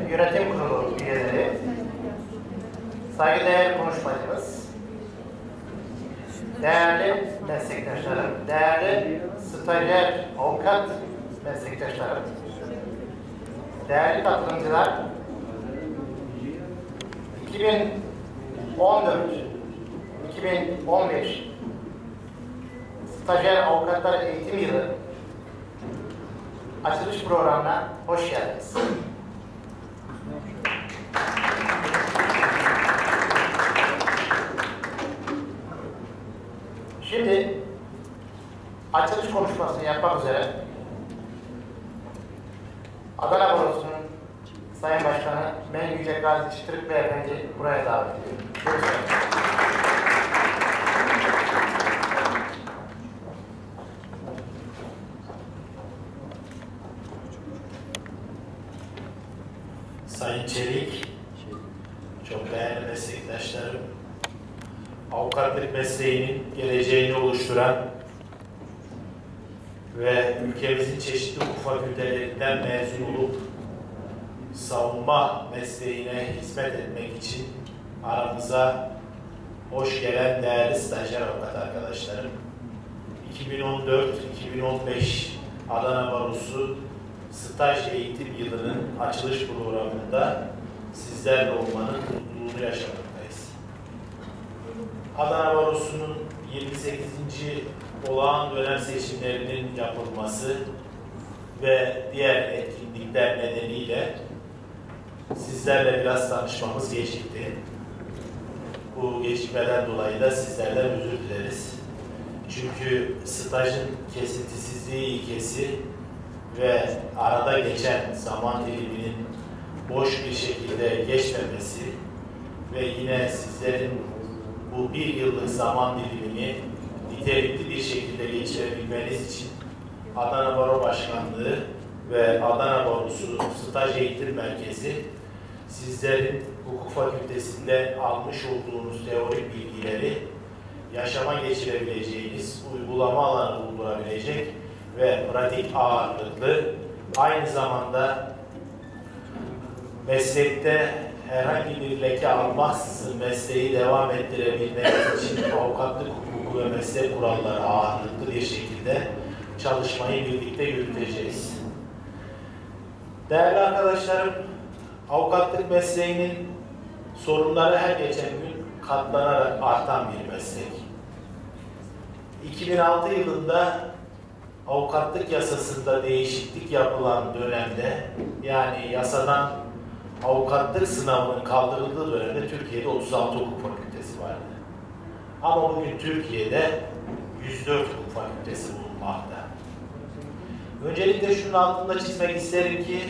Yönetim Kurulu üyeleri, saygıdeğer konuşmacımız, değerli meslektaşlarım, değerli stajyer, avukat meslektaşlarım, değerli katılımcılar, 2014-2015 Stajyer Avukatlar Eğitim Yılı açılış programına hoş geldiniz. Şimdi açılış konuşmasını yapmak üzere Adana Barosu'nun Sayın Başkanı Mengü Yüce Gazi Çıtırık Beyefendi buraya davet ediyorum. Buyurun. Sayın Çelik, çok değerli meslektaşlarım, avukatlık mesleğinin geleceğini oluşturan ve ülkemizin çeşitli hukuk fakültelerinden mezun olup savunma mesleğine hizmet etmek için aramıza hoş gelen değerli stajyer avukat arkadaşlarım, 2014-2015 Adana Barosu Staj Eğitim Yılı'nın açılış programında sizlerle olmanın mutluluğunu yaşamaktayız. Adana Barosu'nun 28. olağan dönem seçimlerinin yapılması ve diğer etkinlikler nedeniyle sizlerle biraz tanışmamız gecikti. Bu gecikmeden dolayı da sizlerden özür dileriz. Çünkü stajın kesintisizliği ilkesi ve arada geçen zaman diliminin boş bir şekilde geçmemesi ve yine sizlerin bu bir yıllık zaman dilimini nitelikli bir şekilde geçirebilmeniz için Adana Baro Başkanlığı ve Adana Barosu Staj Eğitim Merkezi sizlerin hukuk fakültesinde almış olduğunuz teorik bilgileri yaşama geçirebileceğiniz, uygulama alanı buldurabilecek ve pratik ağırlıklı, aynı zamanda meslekte herhangi bir leke almaksızın mesleği devam ettirebilmek için avukatlık hukuku ve meslek kuralları ağırlıklı bir şekilde çalışmayı birlikte yürüteceğiz. Değerli arkadaşlarım, avukatlık mesleğinin sorunları her geçen gün katlanarak artan bir meslek. 2006 yılında avukatlık yasasında değişiklik yapılan dönemde, yani yasadan avukatlık sınavının kaldırıldığı dönemde Türkiye'de 36 hukuk fakültesi vardı. Ama bugün Türkiye'de 104 hukuk fakültesi bulunmakta. Öncelikle şunun altında çizmek isterim ki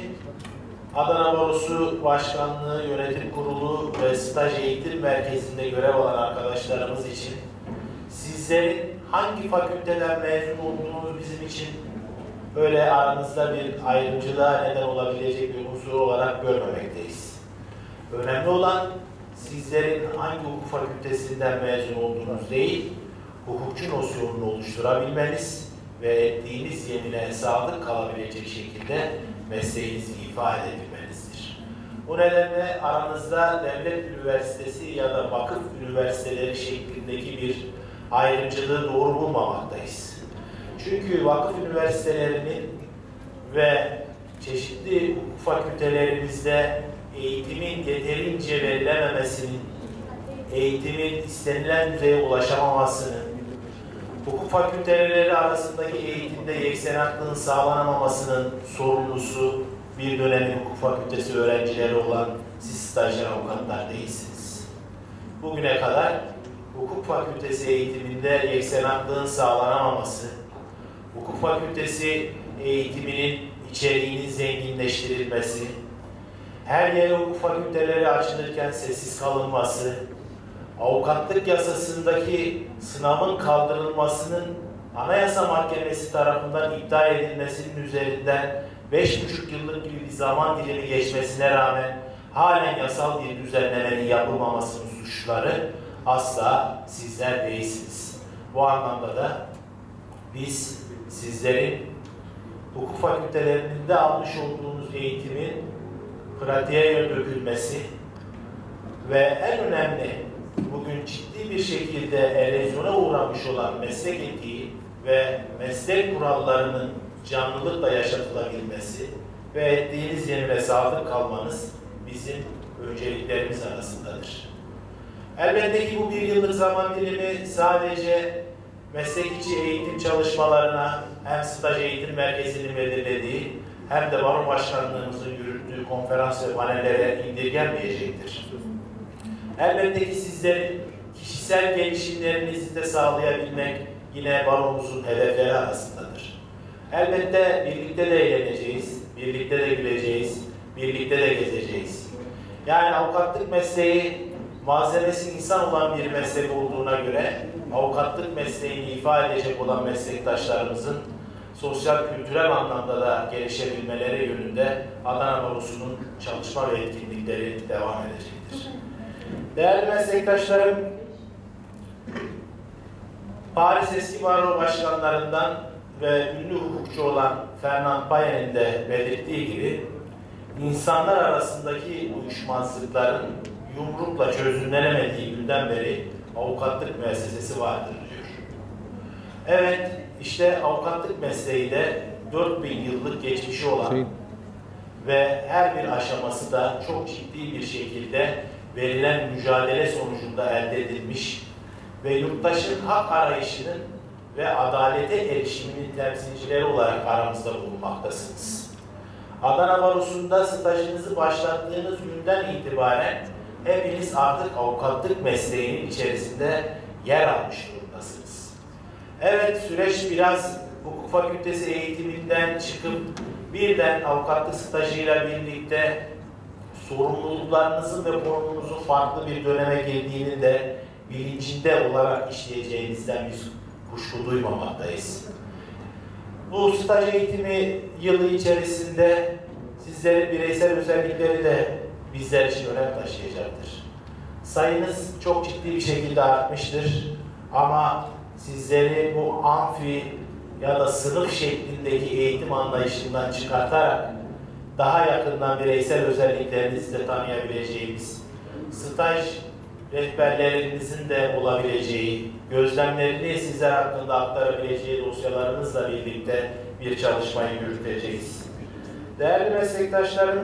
Adana Barosu Başkanlığı, Yönetim Kurulu ve Staj Eğitim Merkezi'nde görev alan arkadaşlarımız için sizlerin hangi fakülteden mezun olduğunuz bizim için böyle aranızda bir ayrımcılığa neden olabilecek bir unsur olarak görmemekteyiz. Önemli olan sizlerin hangi hukuk fakültesinden mezun olduğunuz değil, hukukçu nosyonunu oluşturabilmeniz ve ettiğiniz yemine sadık kalabilecek şekilde mesleğinizi ifade edebilmenizdir. Bu nedenle aranızda devlet üniversitesi ya da vakıf üniversiteleri şeklindeki bir ayrımcılığı doğru bulmamaktayız. Çünkü vakıf üniversitelerinin ve çeşitli hukuk fakültelerimizde eğitimin yeterince verilememesinin, eğitimin istenilen düzeye ulaşamamasının, hukuk fakülteleri arasındaki eğitimde yeksenaklığın sağlanamamasının sorumlusu bir dönemin hukuk fakültesi öğrencileri olan siz stajyer avukatlar değilsiniz. Bugüne kadar hukuk fakültesi eğitiminde yeksenaklığın sağlanamaması, hukuk fakültesi eğitiminin içeriğinin zenginleştirilmesi, her yere hukuk fakülteleri açılırken sessiz kalınması, avukatlık yasasındaki sınavın kaldırılmasının Anayasa Mahkemesi tarafından iptal edilmesinin üzerinden 5,5 yıllık gibi bir zaman dilimi geçmesine rağmen halen yasal bir düzenlemenin yapılmamasının suçları asla sizler değilsiniz. Bu anlamda da biz sizlerin hukuk fakültelerinde almış olduğunuz eğitimin pratiğe dökülmesi ve en önemli bugün ciddi bir şekilde erozyona uğramış olan meslek etiği ve meslek kurallarının canlılıkla yaşatılabilmesi ve ettiğiniz yerine sadık kalmanız bizim önceliklerimiz arasındadır. Elbette ki bu bir yıllık zaman dilimi sadece meslek içi eğitim çalışmalarına hem staj eğitim merkezinin belirlediği hem de baro başkanlığımızın yürüttüğü konferans ve panellere indirgenmeyecektir. Elbette ki sizlerin kişisel gelişimlerinizi de sağlayabilmek yine baromuzun hedefleri arasındadır. Elbette birlikte de eğleneceğiz, birlikte de güleceğiz, birlikte de gezeceğiz. Yani avukatlık mesleği malzemesi insan olan bir meslek olduğuna göre avukatlık mesleğini ifade edecek olan meslektaşlarımızın sosyal kültürel anlamda da gelişebilmeleri yönünde Adana Barosu'nun çalışma ve etkinlikleri devam edecektir. Değerli meslektaşlarım, Paris Eski Baro Başkanlarından ve ünlü hukukçu olan Fernand Bayen'in de belirttiği gibi insanlar arasındaki uyuşmazlıkların yumrukla çözümlenemediği günden beri avukatlık müessesesi vardır diyor. Evet, işte avukatlık mesleği de 4000 yıllık geçmişi olan ve her bir aşaması da çok ciddi bir şekilde verilen mücadele sonucunda elde edilmiş ve yurttaşın hak arayışının ve adalete erişiminin temsilcileri olarak aramızda bulunmaktasınız. Adana Barosu'nda stajınızı başlattığınız günden itibaren hepiniz artık avukatlık mesleğinin içerisinde yer almış durumdasınız. Evet, süreç biraz hukuk fakültesi eğitiminden çıkıp birden avukatlık stajıyla birlikte sorumluluklarınızın ve konumunuzun farklı bir döneme girdiğinin de bilincinde olarak işleyeceğinizden biz kuşku duymamaktayız. Bu staj eğitimi yılı içerisinde sizlerin bireysel özellikleri de bizler için önem taşıyacaktır. Sayınız çok ciddi bir şekilde artmıştır ama sizleri bu amfi ya da sınıf şeklindeki eğitim anlayışından çıkartarak daha yakından bireysel özelliklerinizi de tanıyabileceğimiz, staj rehberlerinizin de olabileceği, gözlemlerini sizler hakkında aktarabileceği dosyalarınızla birlikte bir çalışmayı yürüteceğiz. Değerli meslektaşlarım,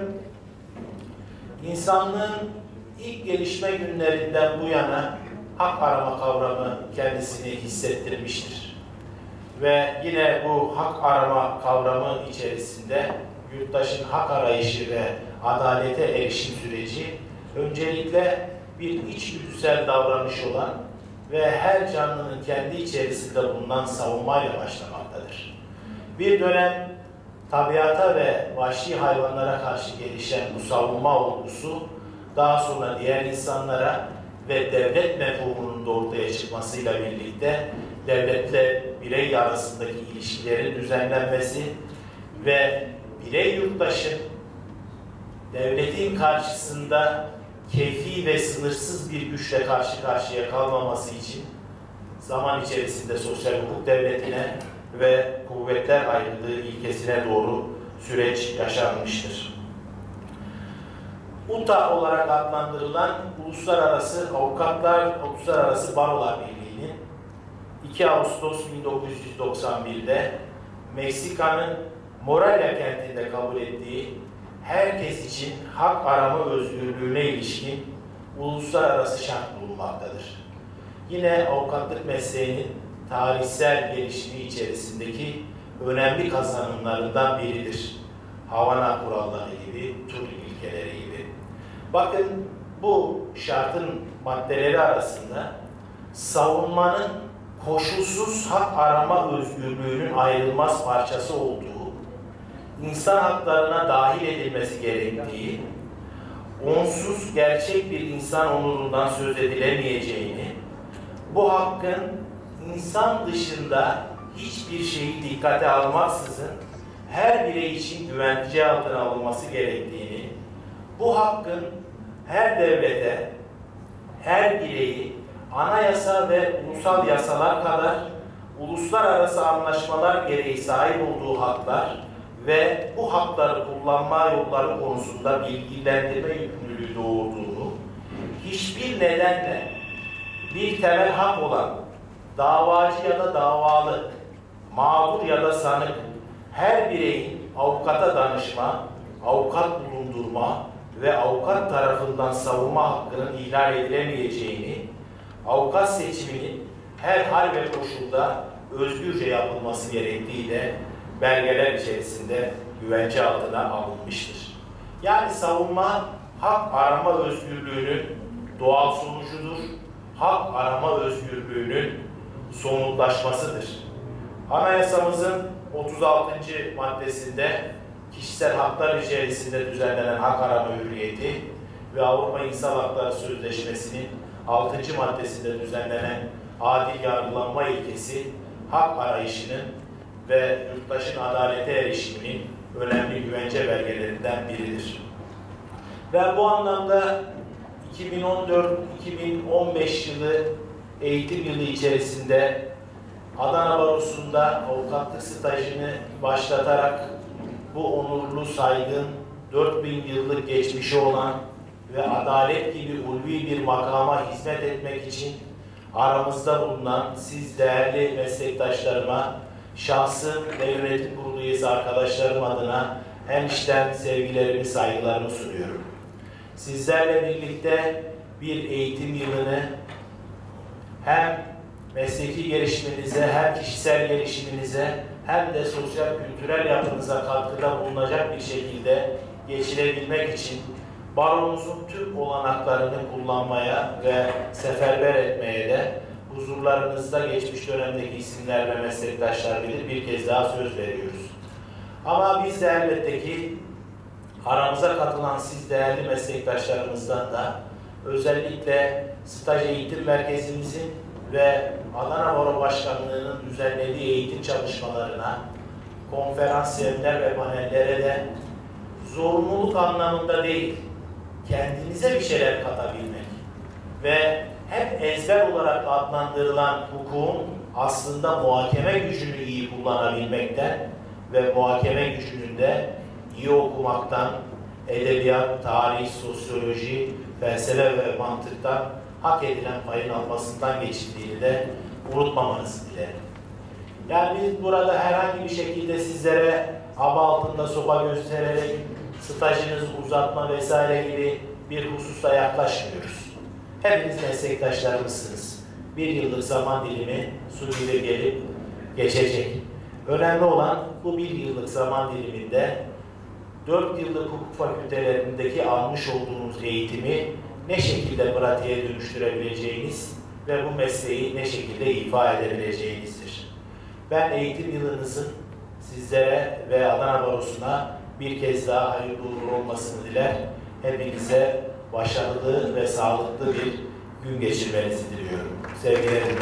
insanlığın ilk gelişme günlerinden bu yana hak arama kavramı kendisini hissettirmiştir. Ve yine bu hak arama kavramı içerisinde yurttaşın hak arayışı ve adalete erişim süreci öncelikle bir içgüdüsel davranış olan ve her canlının kendi içerisinde bulunan savunmayla başlamaktadır. Bir dönem tabiata ve vahşi hayvanlara karşı gelişen bu savunma olgusu daha sonra diğer insanlara ve devlet mefhumunun da ortaya çıkmasıyla birlikte devletle birey arasındaki ilişkilerin düzenlenmesi ve birey yurttaşın devletin karşısında keyfi ve sınırsız bir güçle karşı karşıya kalmaması için zaman içerisinde sosyal hukuk devletine ve kuvvetler ayrılığı ilkesine doğru süreç yaşanmıştır. UTA olarak adlandırılan Uluslararası Barolar Birliği'nin 2 Ağustos 1991'de Meksika'nın Morelia kentinde kabul ettiği herkes için hak arama özgürlüğüne ilişkin uluslararası şart bulunmaktadır. Yine avukatlık mesleğinin tarihsel gelişimi içerisindeki önemli kazanımlarından biridir. Havana kuralları gibi, Turk ilkeleri gibi. Bakın bu şartın maddeleri arasında savunmanın koşulsuz hak arama özgürlüğünün ayrılmaz parçası olduğu, insan haklarına dahil edilmesi gerektiği, onsuz gerçek bir insan onurundan söz edilemeyeceğini, bu hakkın insan dışında hiçbir şeyi dikkate almaksızın her birey için güvence altına alınması gerektiğini, bu hakkın her devlete, her bireyi anayasa ve ulusal yasalar kadar uluslararası anlaşmalar gereği sahip olduğu haklar ve bu hakları kullanma yolları konusunda bilgilendirme yükümlülüğü doğurduğunu, hiçbir nedenle bir temel hak olan davacı ya da davalı, mağdur ya da sanık her bireyin avukata danışma, avukat bulundurma ve avukat tarafından savunma hakkının ihlal edilemeyeceğini, avukat seçiminin her hal ve koşulda özgürce yapılması gerektiği de belgeler içerisinde güvence altına alınmıştır. Yani savunma, hak arama özgürlüğünün doğal sonucudur. Hak arama özgürlüğünün somutlaşmasıdır. Anayasamızın 36. maddesinde kişisel haklar içerisinde düzenlenen hak arama hürriyeti ve Avrupa İnsan Hakları Sözleşmesi'nin 6. maddesinde düzenlenen adil yargılanma ilkesi hak arayışının ve yurttaşın adalete erişiminin önemli güvence belgelerinden biridir. Ben bu anlamda 2014-2015 yılı eğitim yılı içerisinde Adana Barosu'nda avukatlık stajını başlatarak bu onurlu, saygın, 4000 yıllık geçmişi olan ve adalet gibi ulvi bir makama hizmet etmek için aramızda bulunan siz değerli meslektaşlarıma, şahsım ve yönetim kurulu üyesi arkadaşlarım adına en içten sevgilerimi, saygılarımı sunuyorum. Sizlerle birlikte bir eğitim yılını hem mesleki gelişiminize, hem kişisel gelişiminize, hem de sosyal kültürel yapınıza katkıda bulunacak bir şekilde geçirebilmek için baromuzun tüm olanaklarını kullanmaya ve seferber etmeye de huzurlarınızda geçmiş dönemdeki isimler ve meslektaşlar bilir bir kez daha söz veriyoruz. Ama biz de elbette ki aramıza katılan siz değerli meslektaşlarımızdan da özellikle staj eğitim merkezimizin ve Adana Baro Başkanlığı'nın düzenlediği eğitim çalışmalarına, konferans, seminer ve panellere de zorunluluk anlamında değil, kendinize bir şeyler katabilmek ve hep ezber olarak adlandırılan hukukun aslında muhakeme gücünü iyi kullanabilmekten ve muhakeme gücünün de iyi okumaktan, edebiyat, tarih, sosyoloji, felsefe ve mantıktan hak edilen payın almasından geçtiğini de unutmamanızı dilerim. Yani biz burada herhangi bir şekilde sizlere aba altında sopa göstererek stajınızı uzatma vesaire gibi bir hususta yaklaşmıyoruz. Hepiniz meslektaşlarımızsınız. Bir yıllık zaman dilimi su gibi gelip geçecek. Önemli olan bu bir yıllık zaman diliminde 4 yıllık hukuk fakültelerindeki almış olduğunuz eğitimi ne şekilde pratiğe dönüştürebileceğiniz ve bu mesleği ne şekilde ifa edebileceğinizdir. Ben eğitim yılınızın sizlere ve Adana Barosu'na bir kez daha hayırlı uğurlu olmasını diler. Hepinize başarılı ve sağlıklı bir gün geçirmenizi diliyorum. Sevgilerim.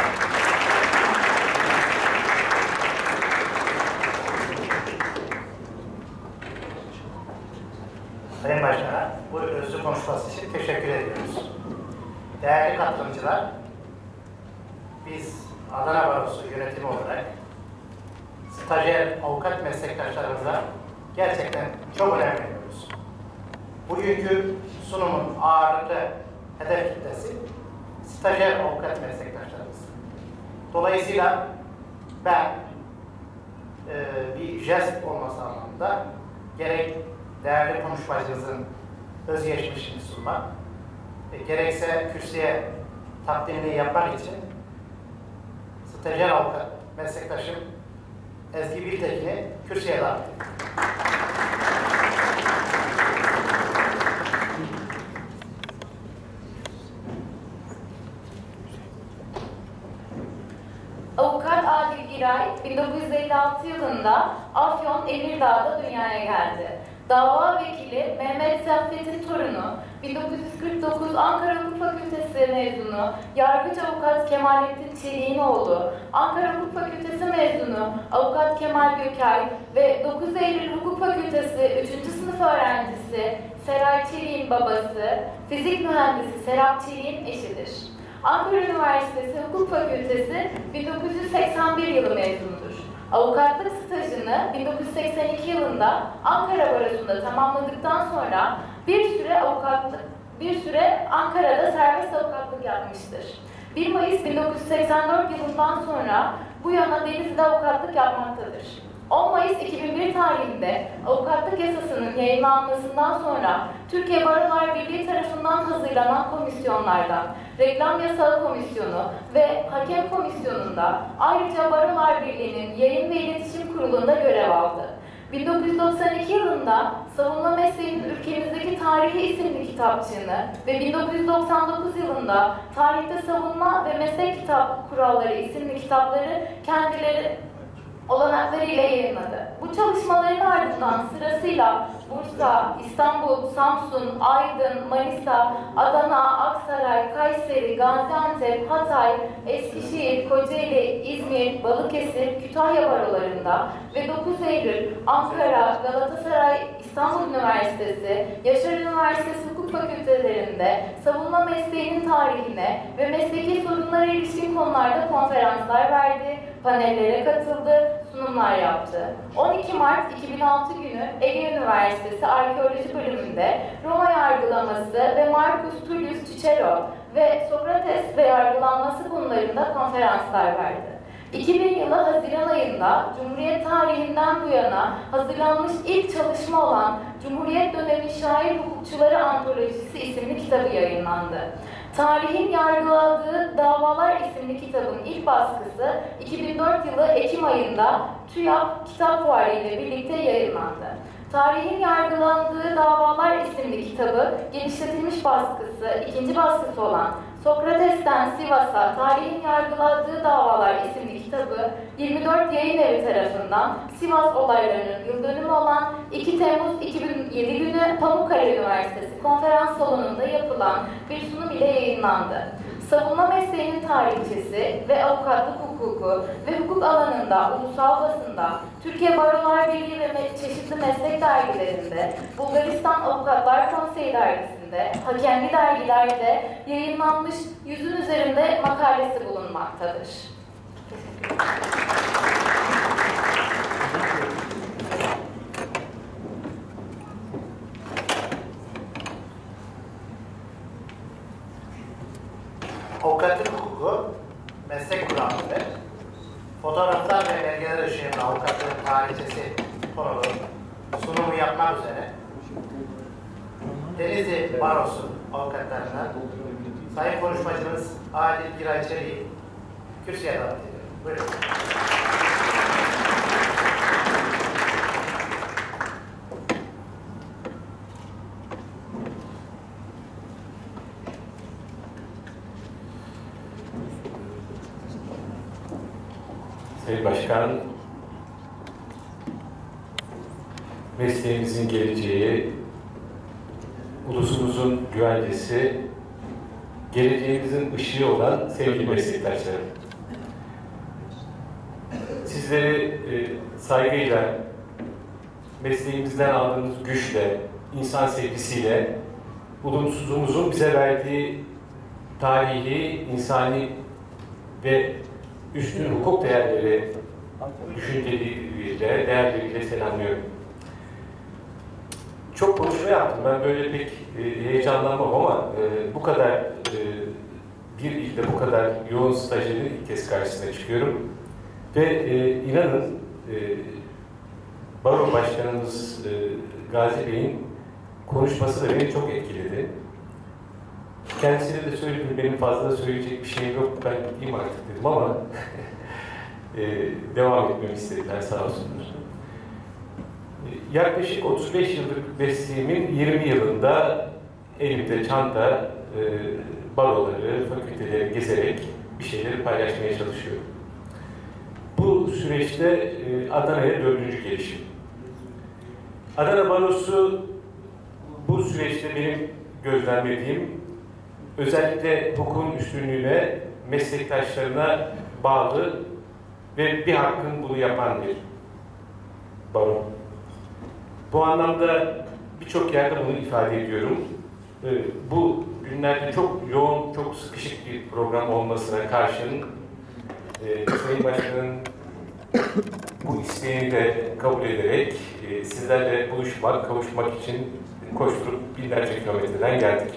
Sayın Başkan'a bu özlü konuşması için teşekkür ediyoruz. Değerli katılımcılar, biz Adana Barosu yönetimi olarak stajyer avukat meslektaşlarımıza gerçekten çok önem veriyoruz. Bugünkü sunumun ağırlıklı hedef kitlesi stajyer avukat meslektaşlarımız. Dolayısıyla ben bir jest olması anlamında gerek değerli konuşmacımızın özgeçmişini sunmak, gerekse kürsüye takdimini yapmak için stajyer avukat meslektaşım Ezgi Biltekin'i kürsüye davet ediyorum. Avukat Adil Giray, 1956 yılında Afyon Emirdağ'da dünyaya geldi. Dava vekili Mehmet Saffet'in torunu, 1949 Ankara Hukuk Fakültesi mezunu, yargıç avukat Kemalettin Çelik'in oğlu, Ankara Hukuk Fakültesi mezunu Avukat Kemal Gökay ve 9 Eylül Hukuk Fakültesi 3. sınıf öğrencisi Seray Çelik'in babası, fizik mühendisi Serap Çelik'in eşidir. Ankara Üniversitesi Hukuk Fakültesi 1981 yılı mezunudur. Avukatlık stajını 1982 yılında Ankara Barosu'nda tamamladıktan sonra bir süre Ankara'da serbest avukatlık yapmıştır. 1 Mayıs 1984 yılından sonra bu yana Denizli'de avukatlık yapmaktadır. 10 Mayıs 2001 tarihinde avukatlık yasasının yayınlanmasından sonra Türkiye Barolar Birliği tarafından hazırlanan komisyonlardan Reklam Yasağı Komisyonu ve Hakem Komisyonu'nda ayrıca Barolar Birliği'nin Yayın ve İletişim Kurulu'nda görev aldı. 1992 yılında Savunma Mesleğinin Ülkemizdeki Tarihi isimli kitapçığını ve 1999 yılında Tarihte Savunma ve Meslek Kitap Kuralları isimli kitapları kendileri olanaklarıyla yayınladı. Bu çalışmaların ardından sırasıyla Bursa, İstanbul, Samsun, Aydın, Manisa, Adana, Aksaray, Kayseri, Gaziantep, Hatay, Eskişehir, Kocaeli, İzmir, Balıkesir, Kütahya barolarında ve 9 Eylül Ankara, Galatasaray, İstanbul Üniversitesi, Yaşar Üniversitesi Hukuk Fakültelerinde savunma mesleğinin tarihine ve mesleki sorunlara ilişkin konularda konferanslar verdi, panellere katıldı, sunumlar yaptı. 12 Mart 2006 günü Ege Üniversitesi Arkeoloji Bölümünde Roma yargılaması ve Marcus Tullius Cicero ve Sokrates ve yargılanması konularında konferanslar verdi. 2000 yılı Haziran ayında Cumhuriyet tarihinden bu yana hazırlanmış ilk çalışma olan Cumhuriyet Dönemi Şair Hukukçuları Antolojisi isimli kitabı yayınlandı. Tarihin Yargıladığı Davalar isimli kitabın ilk baskısı 2004 yılı Ekim ayında TÜYAP Kitap Fuarı ile birlikte yayınlandı. Tarihin Yargılandığı Davalar isimli kitabı genişletilmiş baskısı, ikinci baskısı olan Sokrates'ten Sivas'a Tarihin Yargıladığı Davalar isimli kitabı 24 Yayın Evi tarafından Sivas olaylarının yıl dönümü olan 2 Temmuz 2007 günü Pamukkale Üniversitesi konferans salonunda yapılan bir sunum ile yayınlandı. Savunma mesleğinin tarihçesi ve avukatlık hukuku ve hukuk alanında ulusal basında, Türkiye Barolar Birliği ve çeşitli meslek dergilerinde, Bulgaristan Avukatlar Konseyi dergisinde, hakemli dergilerde yayınlanmış 100'ün üzerinde makalesi bulunmaktadır. Avukatlık hukuku, meslek kuramları, fotoğraflar ve belgeler ışığında avukatlığın tarihçesi konulu sunumu yapmak üzere Denizli Barosu avukatlarından sayın konuşmacımız Adil Giray Çelik'i kürsüye davet ediyorum. Buyurun. Sayın Başkan, mesleğimizin geleceği, ulusumuzun güvencesi, geleceğimizin ışığı olan sevgili meslektaşlarım. Sizleri saygıyla, mesleğimizden aldığımız güçle, insan sevgisiyle, ulusumuzun bize verdiği tarihi, insani ve üstün hukuk değerleri, düşünceleriyle, değerleriyle selamlıyorum. Çok konuşma yaptım. Ben böyle pek heyecanlanmam ama bu kadar bir ilde bu kadar yoğun stajyerin ilk kez karşısına çıkıyorum. Ve inanın Baro Başkanımız Gazi Bey'in konuşması da beni çok etkiledi. Kendisine de söyledim, benim fazla söyleyecek bir şeyim yok, ben gideyim artık dedim ama devam etmemi istediler, sağ olsunlar. Yaklaşık 35 yıllık mesleğimin 20 yılında elimde çanta, baroları, fakülteleri gezerek bir şeyleri paylaşmaya çalışıyorum. Bu süreçte Adana'ya 4. gelişim. Adana Barosu bu süreçte benim gözlemlediğim özellikle hukukun üstünlüğüne, meslektaşlarına bağlı ve bir hakkın bunu yapan bir baro. Bu anlamda birçok yerde bunu ifade ediyorum. Bu günlerde çok yoğun, çok sıkışık bir program olmasına karşın Sayın Başkan'ın bu isteğini de kabul ederek sizlerle buluşmak, kavuşmak için koşturup binlerce kilometreden geldik.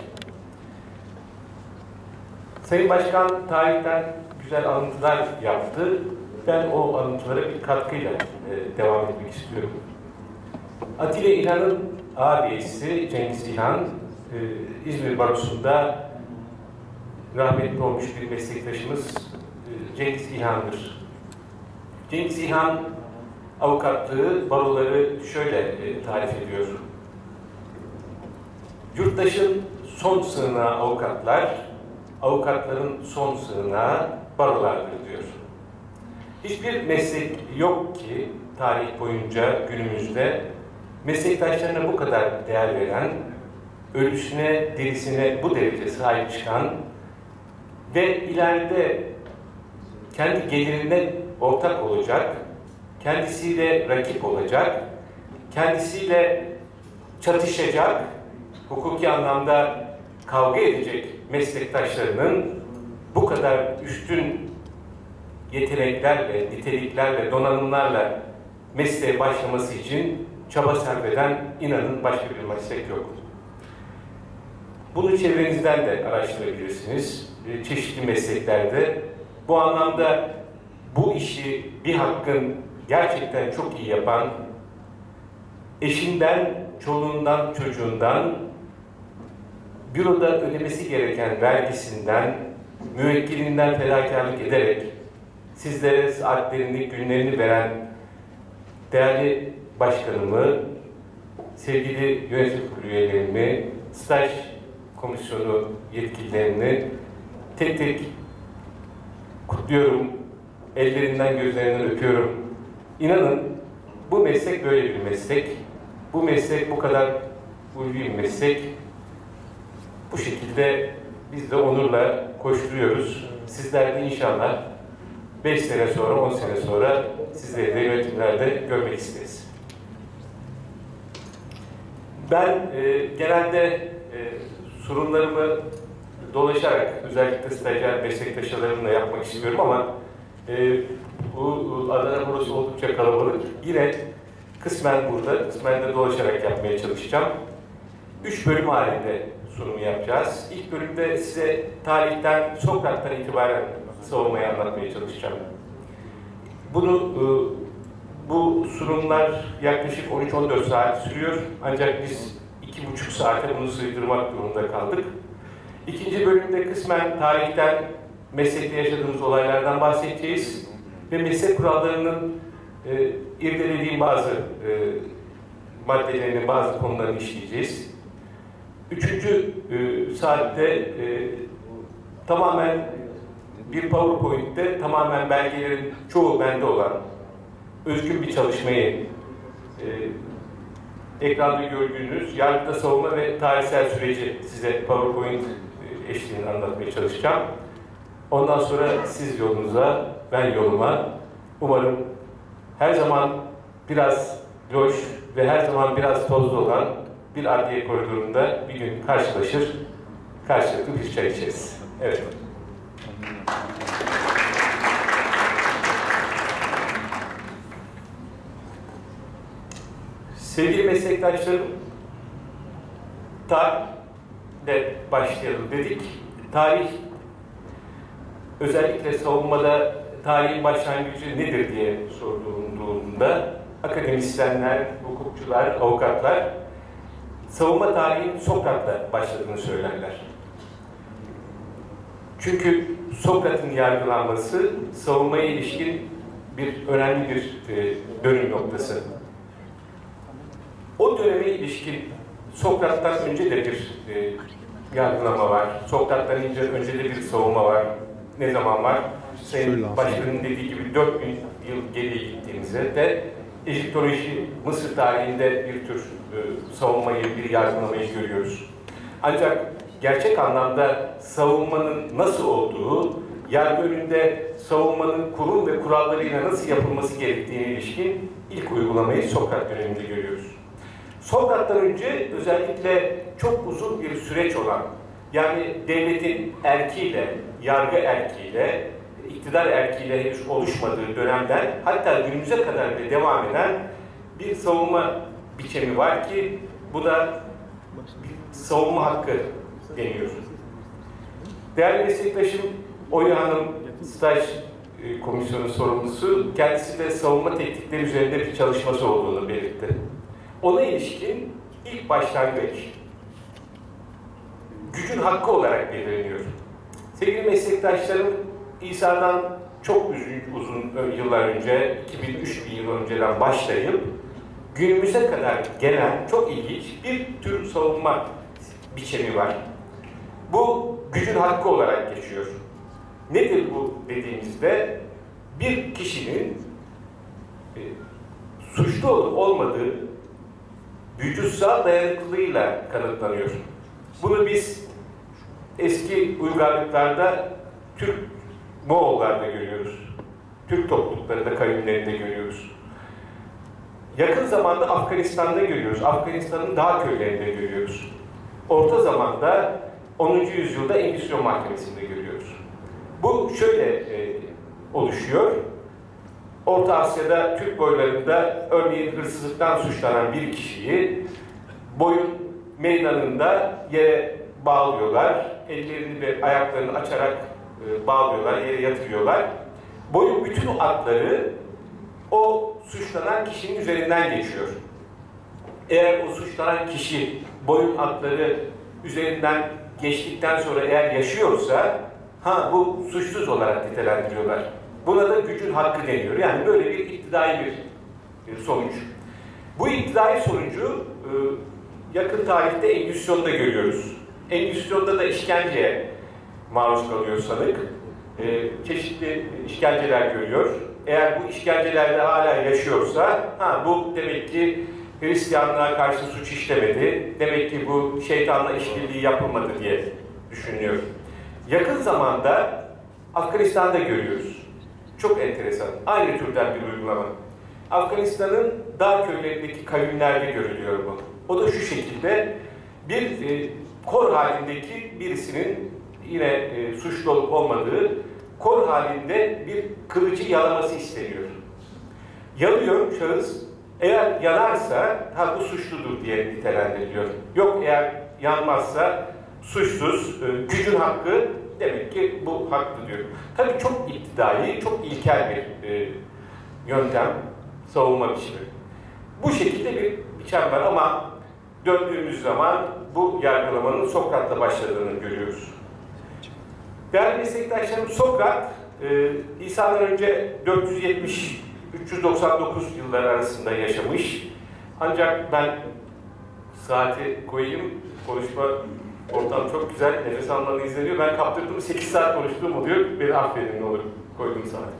Sayın Başkan tarihten güzel alıntılar yaptı. Ben o alıntılara bir katkıyla devam etmek istiyorum. Atilla İlhan'ın ağabeyisi Cengiz İlhan, İzmir Barosu'nda rahmetli olmuş bir meslektaşımız Cengiz İlhan'dır. Cengiz İlhan avukatlığı, baroları şöyle tarif ediyor. Yurttaşın son sığınağı avukatlar, avukatların son sığınağı barolardır diyor. Hiçbir meslek yok ki tarih boyunca günümüzde meslektaşlarına bu kadar değer veren, ölüsüne, dirisine bu derece sahip çıkan ve ileride kendi gelirine ortak olacak, kendisiyle rakip olacak, kendisiyle çatışacak, hukuki anlamda kavga edecek meslektaşlarının bu kadar üstün yeteneklerle, niteliklerle, donanımlarla mesleğe başlaması için çaba sarf eden inanın başka bir meslek yok. Bunu çevrenizden de araştırabilirsiniz. Çeşitli mesleklerde. Bu anlamda bu işi bir hakkın gerçekten çok iyi yapan, eşinden, çoluğundan, çocuğundan, büroda ödemesi gereken vergisinden, müvekkilinden fedakarlık ederek sizlere saatlerini, günlerini veren değerli başkanımı, sevgili yönetim kurulu üyelerimi, staj komisyonu yetkililerini tek tek kutluyorum, ellerinden gözlerinden öpüyorum. İnanın bu meslek böyle bir meslek, bu meslek bu kadar ulvi bir meslek. Bu şekilde biz de onurla koşturuyoruz. Sizler de inşallah 5 sene sonra, 10 sene sonra sizleri de yönetimlerde görmek isteriz. Ben genelde sorunlarımı dolaşarak, özellikle stajyer meslektaşlarımla yapmak istiyorum ama bu Adana Barosu oldukça kalabalık. Yine kısmen burada, kısmen de dolaşarak yapmaya çalışacağım. 3 bölüm halinde sunumu yapacağız. İlk bölümde size tarihten, Sokrat'tan itibaren savunmayı anlatmaya çalışacağım. Bu sunumlar yaklaşık 13-14 saat sürüyor. Ancak biz 2,5 saate bunu sığdırmak durumunda kaldık. İkinci bölümde kısmen tarihten, meslekte yaşadığımız olaylardan bahsedeceğiz. Ve meslek kurallarının irdelediğim bazı maddelerini, bazı konularını işleyeceğiz. Üçüncü saatte tamamen bir PowerPoint'te tamamen belgelerin çoğu bende olan özgün bir çalışmayı ekranda gördüğünüz yargıda savunma ve tarihsel süreci size PowerPoint eşliğinde anlatmaya çalışacağım. Ondan sonra siz yolunuza, ben yoluma. Umarım her zaman biraz loş ve her zaman biraz tozlu olan bir adliye koridorunda bir gün karşılaşır, karşılıklı bir çay içeriz. Evet. Sevgili meslektaşlarım, tarihle başlayalım dedik. Tarih, özellikle savunmada tarihin başlangıcı nedir diye sorulduğunda akademisyenler, hukukçular, avukatlar savunma tarihinin Sokrat'la başladığını söylerler. Çünkü Sokrat'ın yargılanması savunmaya ilişkin bir önemli bir dönüm noktası. O döneme ilişkin Sokrat'tan önce de bir yargılama var. Sokrat'tan önce de bir savunma var. Ne zaman var? Sayın Başkan'ın dediği gibi 4000 yıl geriye gittiğimizde de Egiptoloji, Mısır tarihinde bir tür savunmayı, bir yargılamayı görüyoruz. Ancak gerçek anlamda savunmanın nasıl olduğu, yargı önünde savunmanın kurum ve kurallarıyla nasıl yapılması gerektiğine ilişkin ilk uygulamayı Sokrat döneminde görüyoruz. Sokrat'tan önce özellikle çok uzun bir süreç olan, yani devletin erkiyle, yargı erkiyle iktidar erkiyle henüz oluşmadığı dönemden hatta günümüze kadar bile devam eden bir savunma biçimi var ki bu da bir savunma hakkı deniyor. Değerli meslektaşım Oya Hanım, staj komisyonu sorumlusu, kendisi de savunma teknikleri üzerinde bir çalışması olduğunu belirtti. Ona ilişkin ilk başlangıç gücün hakkı olarak belirleniyor. Sevgili meslektaşlarım, İsa'dan çok uzun yıllar önce, 2003 yıl önceden başlayıp günümüze kadar gelen çok ilginç bir tür savunma biçimi var. Bu gücün hakkı olarak geçiyor. Nedir bu dediğimizde? Bir kişinin suçlu olup olmadığı vücutsal dayanıklılığıyla kanıtlanıyor. Bunu biz eski uygarlıklarda Türk Moğollarda görüyoruz. Türk topluluklarında, kavimlerinde görüyoruz. Yakın zamanda Afganistan'da görüyoruz. Afganistan'ın dağ köylerinde görüyoruz. Orta zamanda 10. yüzyılda Endüstri Mahkemesi'nde görüyoruz. Bu şöyle oluşuyor. Orta Asya'da, Türk boylarında örneğin hırsızlıktan suçlanan bir kişiyi boyun meydanında yere bağlıyorlar. Ellerini ve ayaklarını açarak bağlıyorlar, yere yatırıyorlar. Boyun bütün atları o suçlanan kişinin üzerinden geçiyor. Eğer o suçlanan kişi boyun atları üzerinden geçtikten sonra eğer yaşıyorsa bu suçsuz olarak nitelendiriyorlar. Buna da gücün hakkı deniyor. Yani böyle bir iktidai bir sonuç. Bu iktidai sonucu yakın tarihte Engizisyon'da görüyoruz. Engizisyon'da da işkenceye maruz kalıyor sanık. Çeşitli işkenceler görüyor. Eğer bu işkencelerde hala yaşıyorsa bu demek ki Hristiyanlığa karşı suç işlemedi. Demek ki bu şeytanla işbirliği yapılmadı diye düşünülüyor. Yakın zamanda Afganistan'da görüyoruz. Çok enteresan. Aynı türden bir uygulama. Afganistan'ın dağ köylerindeki kavimlerde görülüyor bu. O da şu şekilde bir kor halindeki birisinin yine suçlu olup olmadığı kor halinde bir kılıcı yalaması isteniyor. Yalıyor şahıs. Eğer yanarsa bu suçludur diye nitelendiriliyor. Yok eğer yanmazsa suçsuz, gücün hakkı demek ki bu haklı diyor. Tabii çok iktidai, çok ilkel bir yöntem, savunma biçimi. Bu şekilde bir biçim var ama döndüğümüz zaman bu yargılamanın Sokrat'ta başladığını görüyoruz. Değerli meslektaşlarım, Sokrat, İsa'dan önce 470-399 yılları arasında yaşamış. Ancak ben saati koyayım, konuşma ortam çok güzel, nefes almanı izleniyor. Ben kaptırdım, 8 saat konuştuğum oluyor, beni affedin ne olur koyduğum saati.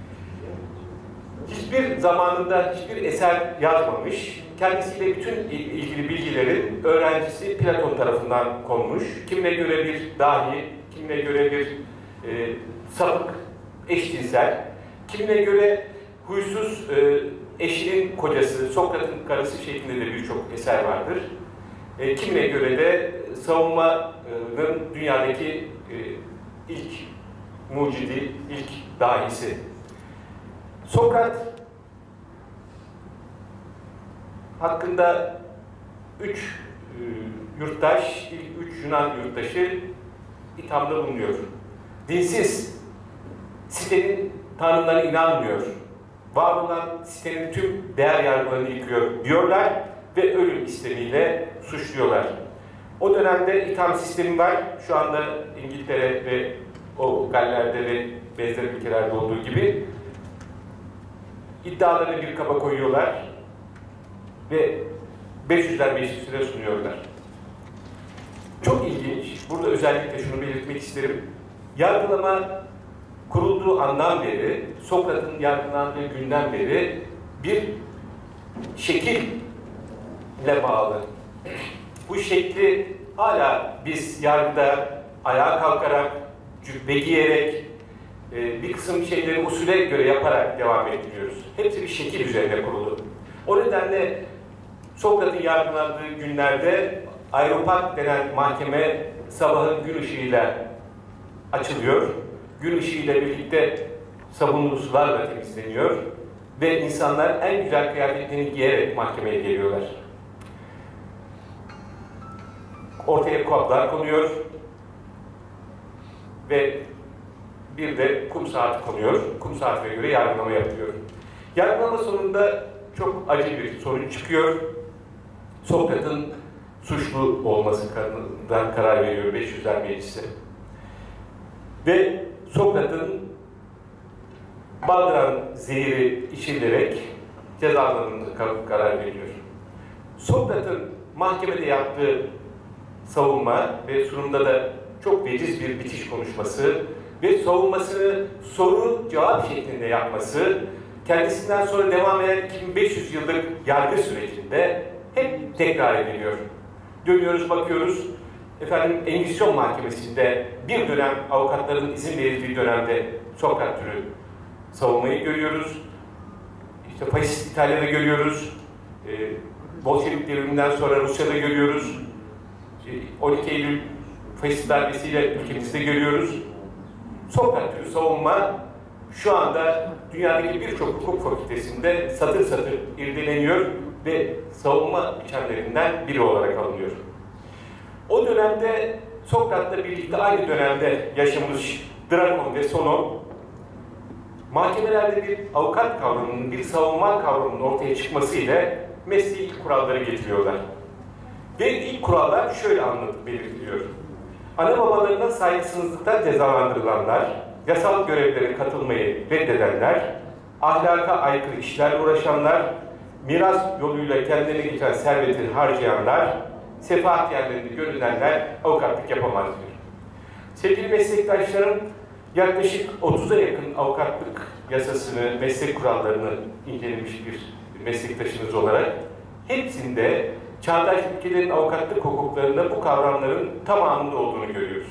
Hiçbir zamanında hiçbir eser yazmamış. Kendisiyle bütün ilgili bilgilerin öğrencisi Platon tarafından konmuş. Kimine göre bir dahi, kimine göre bir sapık, eşcinsel, kimine göre huysuz eşinin kocası, Sokrat'ın karısı şeklinde de birçok eser vardır. Kimine göre de savunmanın dünyadaki ilk mucidi, ilk dahisi. Sokrat hakkında 3 yurttaş, ilk 3 Yunan yurttaşı ithamda bulunuyor. Dinsiz, sitenin tanrılarına inanmıyor. Var olan sitenin tüm değer yargılarını yıkıyor diyorlar ve ölüm istemiyle suçluyorlar. O dönemde itham sistemi var. Şu anda İngiltere ve o Galler'de ve benzer ülkelerde olduğu gibi iddialarını bir kaba koyuyorlar ve 500'den 500'üne sunuyorlar. Çok ilginç. Burada özellikle şunu belirtmek isterim. Yargılama kurulduğu andan beri, Sokrat'ın yargılandığı günden beri bir şekille bağlı. Bu şekli hala biz yargıda ayağa kalkarak, cübbe giyerek, bir kısım şeyleri usule göre yaparak devam ettiriyoruz. Hepsi bir şekil üzerine kurulu. O nedenle Sokrat'ın yargılandığı günlerde Areopag denen mahkeme sabahın gün ışığıyla açılıyor gün ışığıyla birlikte sabunlu sularla temizleniyor ve insanlar en güzel kıyafetlerini giyerek mahkemeye geliyorlar. Ortaya kuaplar konuyor ve bir de kum saati konuyor. Kum saatine göre yargılama yapıyor. Yargılama sonunda çok acı bir sonuç çıkıyor. Sokrat'ın suçlu olmasından karar veriyor 500'ler Meclisi. Ve Sokrat'ın baldıran zehiri içilerek cezalandırılmasına karar veriyor. Sokrat'ın mahkemede yaptığı savunma ve sunumda da çok veciz bir bitiş konuşması ve savunmasını soru-cevap şeklinde yapması, kendisinden sonra devam eden 2500 yıllık yargı sürecinde hep tekrar ediliyor. Dönüyoruz, bakıyoruz. Efendim, Engizisyon Mahkemesi'nde bir dönem avukatların izin verildiği dönemde Sokrat türü savunmayı görüyoruz. İşte Faşist İtalya'da görüyoruz. Bolşevik devriminden sonra Rusya'da görüyoruz. 12 Eylül Faşist darbesiyle ülkemizde görüyoruz. Sokrat türü savunma şu anda dünyadaki birçok hukuk fakültesinde satır satır irdeleniyor ve savunma biçimlerinden biri olarak alınıyor. O dönemde Sokrat'la birlikte aynı dönemde yaşamış Drakon ve Solon, mahkemelerde bir avukat kavramının, bir savunma kavramının ortaya çıkmasıyla mesleği ilk kuralları getiriyorlar. Ve ilk kurallar şöyle belirtiliyor. Ana babalarına saygısızlıktan cezalandırılanlar, yasal görevlere katılmayı reddedenler, ahlaka aykırı işlerle uğraşanlar, miras yoluyla kendilerine geçen serveti harcayanlar, sefahat yerlerinde görünenler avukatlık yapamaz diyor. Sevgili meslektaşlarım, yaklaşık 30'a yakın avukatlık yasasını, meslek kurallarını incelemiş bir meslektaşınız olarak hepsinde çağdaş ülkelerin avukatlık hukuklarında bu kavramların tamamında olduğunu görüyoruz.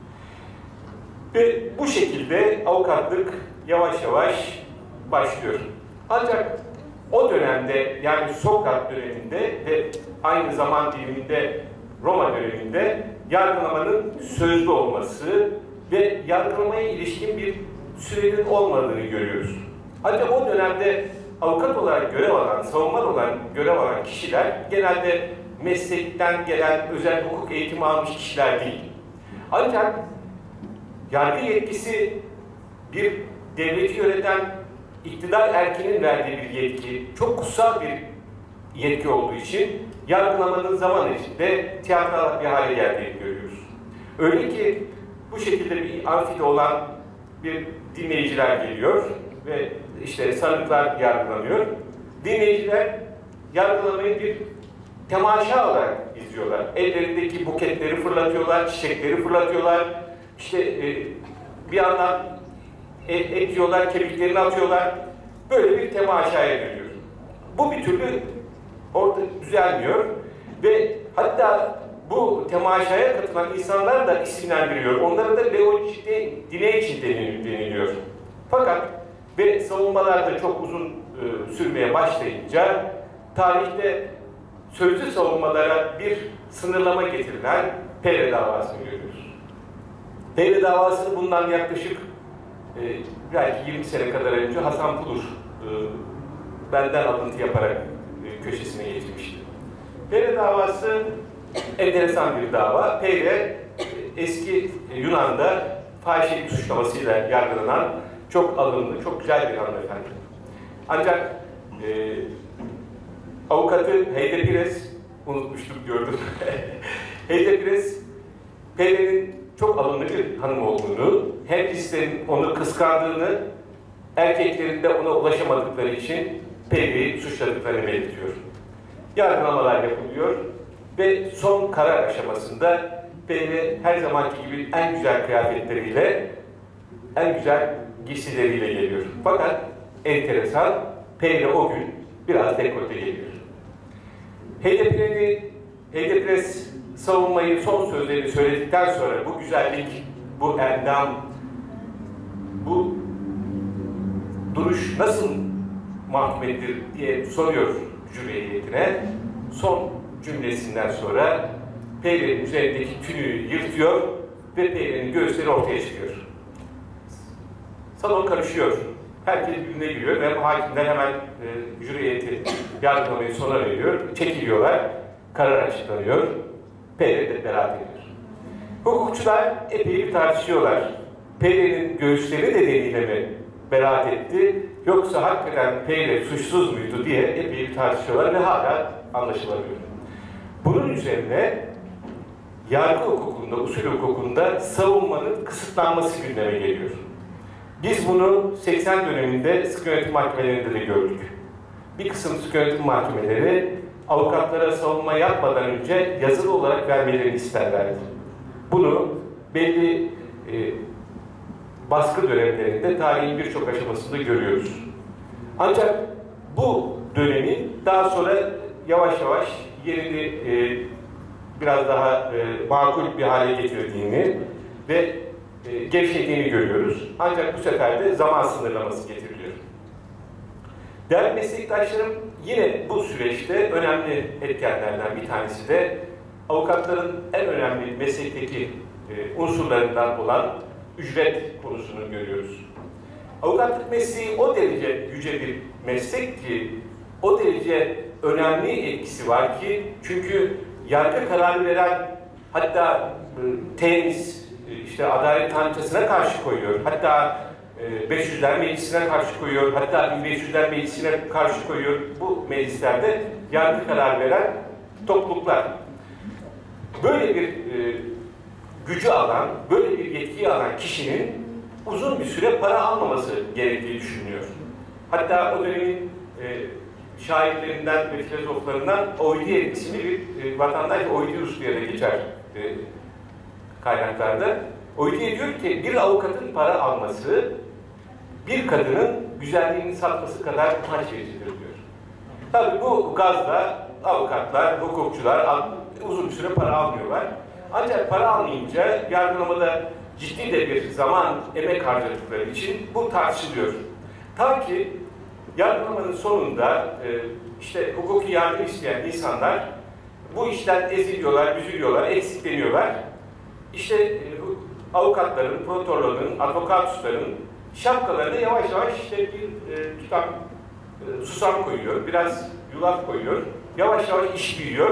Ve bu şekilde avukatlık yavaş yavaş başlıyor. Ancak o dönemde, yani Sokrat döneminde ve aynı zaman diliminde Roma döneminde yargılamanın sözlü olması ve yargılamaya ilişkin bir sürenin olmadığını görüyoruz. Ancak o dönemde avukat olarak görev alan, savunma olarak görev alan kişiler genelde meslekten gelen özel hukuk eğitimi almış kişiler değil. Ancak yargı yetkisi bir devleti yöneten iktidar erkinin verdiği bir yetki, çok kutsal bir yetki olduğu için yargılamanın zaman içinde tiyatral bir hale geldiğini görüyoruz. Öyle ki bu şekilde bir amfide olan bir dinleyiciler geliyor ve işte sanıklar yargılanıyor. Dinleyiciler yargılamayı bir temaşa olarak izliyorlar. Ellerindeki buketleri fırlatıyorlar, çiçekleri fırlatıyorlar. İşte bir yandan et yiyorlar, kemiklerini atıyorlar. Böyle bir temaşaya dönüyor. Bu bir türlü orada düzelmiyor ve hatta bu temaşaya katılan insanlar da isimlendiriyor. Onlara da Leocidineci deniliyor. Fakat ve savunmalar da çok uzun sürmeye başlayınca tarihte sözlü savunmalara bir sınırlama getirilen Peyre davasını görüyoruz. Peyre davasını bundan yaklaşık belki 20 sene kadar önce Hasan Pulur benden alıntı yaparak köşesine getirmişti. Peyre davası enteresan bir dava. Peyre eski Yunan'da fahişelik suçlamasıyla yargılanan çok alımlı, çok güzel bir hanımefendi. Ancak avukatı Heydepires, unutmuştum gördüm. Heydepires, Peyre'nin çok alımlı bir hanım olduğunu, hem cinslerin onu kıskandığını, erkeklerin de ona ulaşamadıkları için Peyre'yi suçladıklarını belirtiyor. Yargılamalar yapılıyor ve son karar aşamasında Peyre her zamanki gibi en güzel kıyafetleriyle, en güzel giysileriyle geliyor. Fakat enteresan, Peyre o gün biraz dekolte geliyor. Heydepires savunmayı, son sözlerini söyledikten sonra bu güzellik, bu endam, bu duruş nasıl mahkum edilir diye soruyor jüri heyetine. Son cümlesinden sonra Peyre'nin üzerindeki tülüğü yırtıyor ve Peyre'nin göğüsleri ortaya çıkıyor. salon karışıyor. Herkes birbirine giriyor ve hakimler hemen jüri heyeti yargılamayı sona veriyor. Çekiliyorlar. Karar açıklanıyor. PD beraat ediyor. Hukukçular epey bir tartışıyorlar. PD'nin göğüsleri nedeniyle mi beraat etti, yoksa hakikaten PD suçsuz muydu diye epey bir tartışıyorlar ve hala anlaşılamıyor. Bunun üzerine yargı hukukunda, usul hukukunda savunmanın kısıtlanması gündeme geliyor. Biz bunu 80 döneminde sık yönetim mahkemelerinde de gördük. Bir kısım sık yönetim mahkemeleri avukatlara savunma yapmadan önce yazılı olarak vermelerini isterlerdi. Bunu belli baskı dönemlerinde tarihin birçok aşamasında görüyoruz. Ancak bu dönemin daha sonra yavaş yavaş yerini biraz daha makul bir hale getirdiğini ve gevşediğini görüyoruz. Ancak bu sefer de zaman sınırlaması getiriliyor. Değerli meslektaşlarım, yine bu süreçte önemli etkenlerden bir tanesi de avukatların en önemli meslekteki unsurlarından olan ücret konusunu görüyoruz. Avukatlık mesleği o derece yüce bir meslek ki, o derece önemli etkisi var ki, çünkü yargı kararı veren, hatta temiz, işte adalet tanrıçasına karşı koyuyor, hatta 500'ler meclisine karşı koyuyor, hatta 1500'ler meclisine karşı koyuyor. Bu meclislerde yargı kararı veren topluluklar. Böyle bir gücü alan, böyle bir yetkiyi alan kişinin uzun bir süre para almaması gerektiği düşünülüyor. Hatta o dönemin şairlerinden ve filozoflarından Ovidius isimli bir vatandaş, Ovidius diye de geçer kaynaklarda. Ovidius diyor ki, bir avukatın para alması, bir kadının güzelliğini satması kadar utanç vericidir diyor. Tabii bu gazla avukatlar, hukukçular uzun bir süre para almıyorlar. Ancak para almayınca yargılamada ciddi de bir zaman, emek harcadıkları için bu tartışılıyor. Ta ki yargılamanın sonunda işte hukuki yardım isteyen insanlar bu işten eziliyorlar, üzülüyorlar, eksikleniyorlar. İşte avukatların, protorların, advokatusların şapkalarına yavaş yavaş işte bir tutam susam koyuyor, biraz yulaf koyuyor, yavaş yavaş iş büyüyor.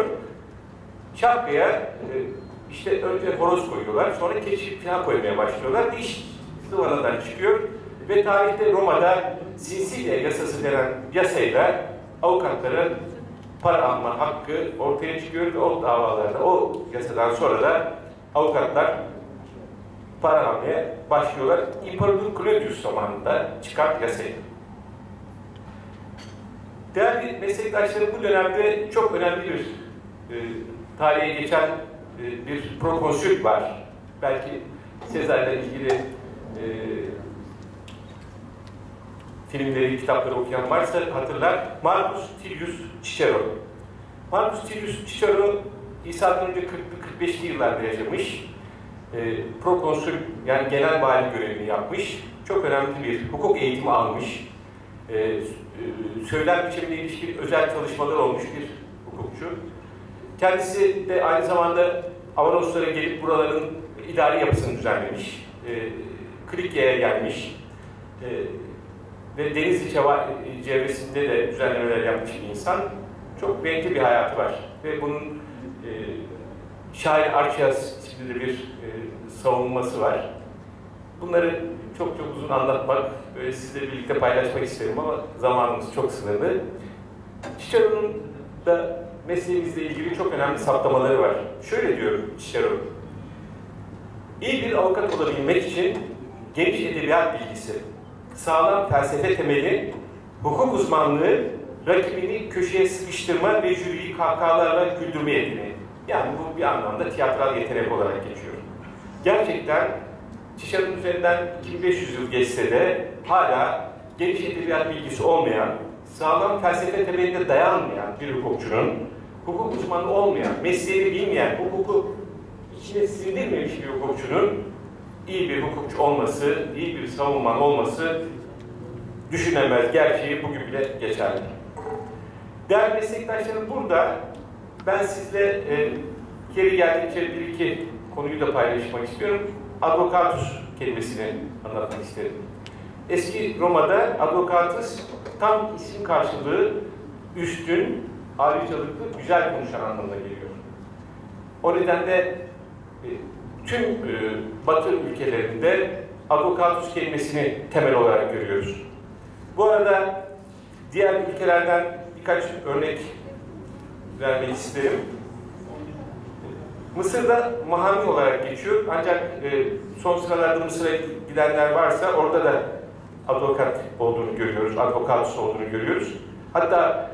Şapkaya işte önce horoz koyuyorlar, sonra keçi falan koymaya başlıyorlar. İş zıvanadan çıkıyor ve tarihte Roma'da Sinsile yasası denen yasayla avukatların para alma hakkı ortaya çıkıyor ve o davalarda, o yasadan sonra da avukatlar para almaya başlıyorlar. İmparator Claudius zamanında çıkan yasayı. Değerli meslektaşlarım, bu dönemde çok önemli bir tarihe geçen bir prokonsül var. Belki Sezar'la ilgili filmleri, kitapları okuyan varsa hatırlar. Marcus Tullius Cicero. Marcus Tullius Cicero İsa'dan önce 40-45'li yıllarda yaşamış. Prokonsül, yani genel vali görevini yapmış. Çok önemli bir hukuk eğitimi almış. Söylem biçimine ilişkin özel çalışmalar olmuş bir hukukçu. Kendisi de aynı zamanda Avanoslara gelip buraların idari yapısını düzenlemiş. Klikya'ya gelmiş. Ve Denizli çevresinde de düzenlemeler yapmış bir insan. Çok renkli bir hayatı var. Ve bunun şair Archias isimli de bir savunması var. Bunları çok uzun anlatmak, böyle sizle birlikte paylaşmak isterim ama zamanımız çok sınırlı. Cicero'nun da mesleğimizle ilgili çok önemli saptamaları var. Şöyle diyor Cicero: İyi bir avukat olabilmek için geniş edebiyat bilgisi, sağlam felsefe temeli, hukuk uzmanlığı, rakibini köşeye sıkıştırma ve jüriyi kahkahalarla güldürme yeteneği. Yani bu bir anlamda tiyatral yetenek olarak geçiyor. Gerçekten Cicero'nun üzerinden 2500 yıl geçse de hala geniş edebiyat bilgisi olmayan, sağlam felsefe temeline dayanmayan bir hukukçunun, hukuk uzmanı olmayan, mesleğini bilmeyen, hukuku içine sindirmemiş bir hukukçunun iyi bir hukukçu olması, iyi bir savunman olması düşünemez. Gerçeği bugün bile geçerli. Değerli meslektaşlarım, burada ben sizle geri geldikçe bir iki konuyu da paylaşmak istiyorum. Advokatus kelimesini anlatmak isterim. Eski Roma'da advokatus tam isim karşılığı üstün, ayrıcalıklı, güzel konuşan anlamına geliyor. O nedenle tüm Batı ülkelerinde advokatus kelimesini temel olarak görüyoruz. Bu arada diğer ülkelerden birkaç örnek vermek isterim. Mısır'da mahami olarak geçiyor. Ancak son sıralarda Mısır'a gidenler varsa orada da advokat olduğunu görüyoruz, advokatus olduğunu görüyoruz. Hatta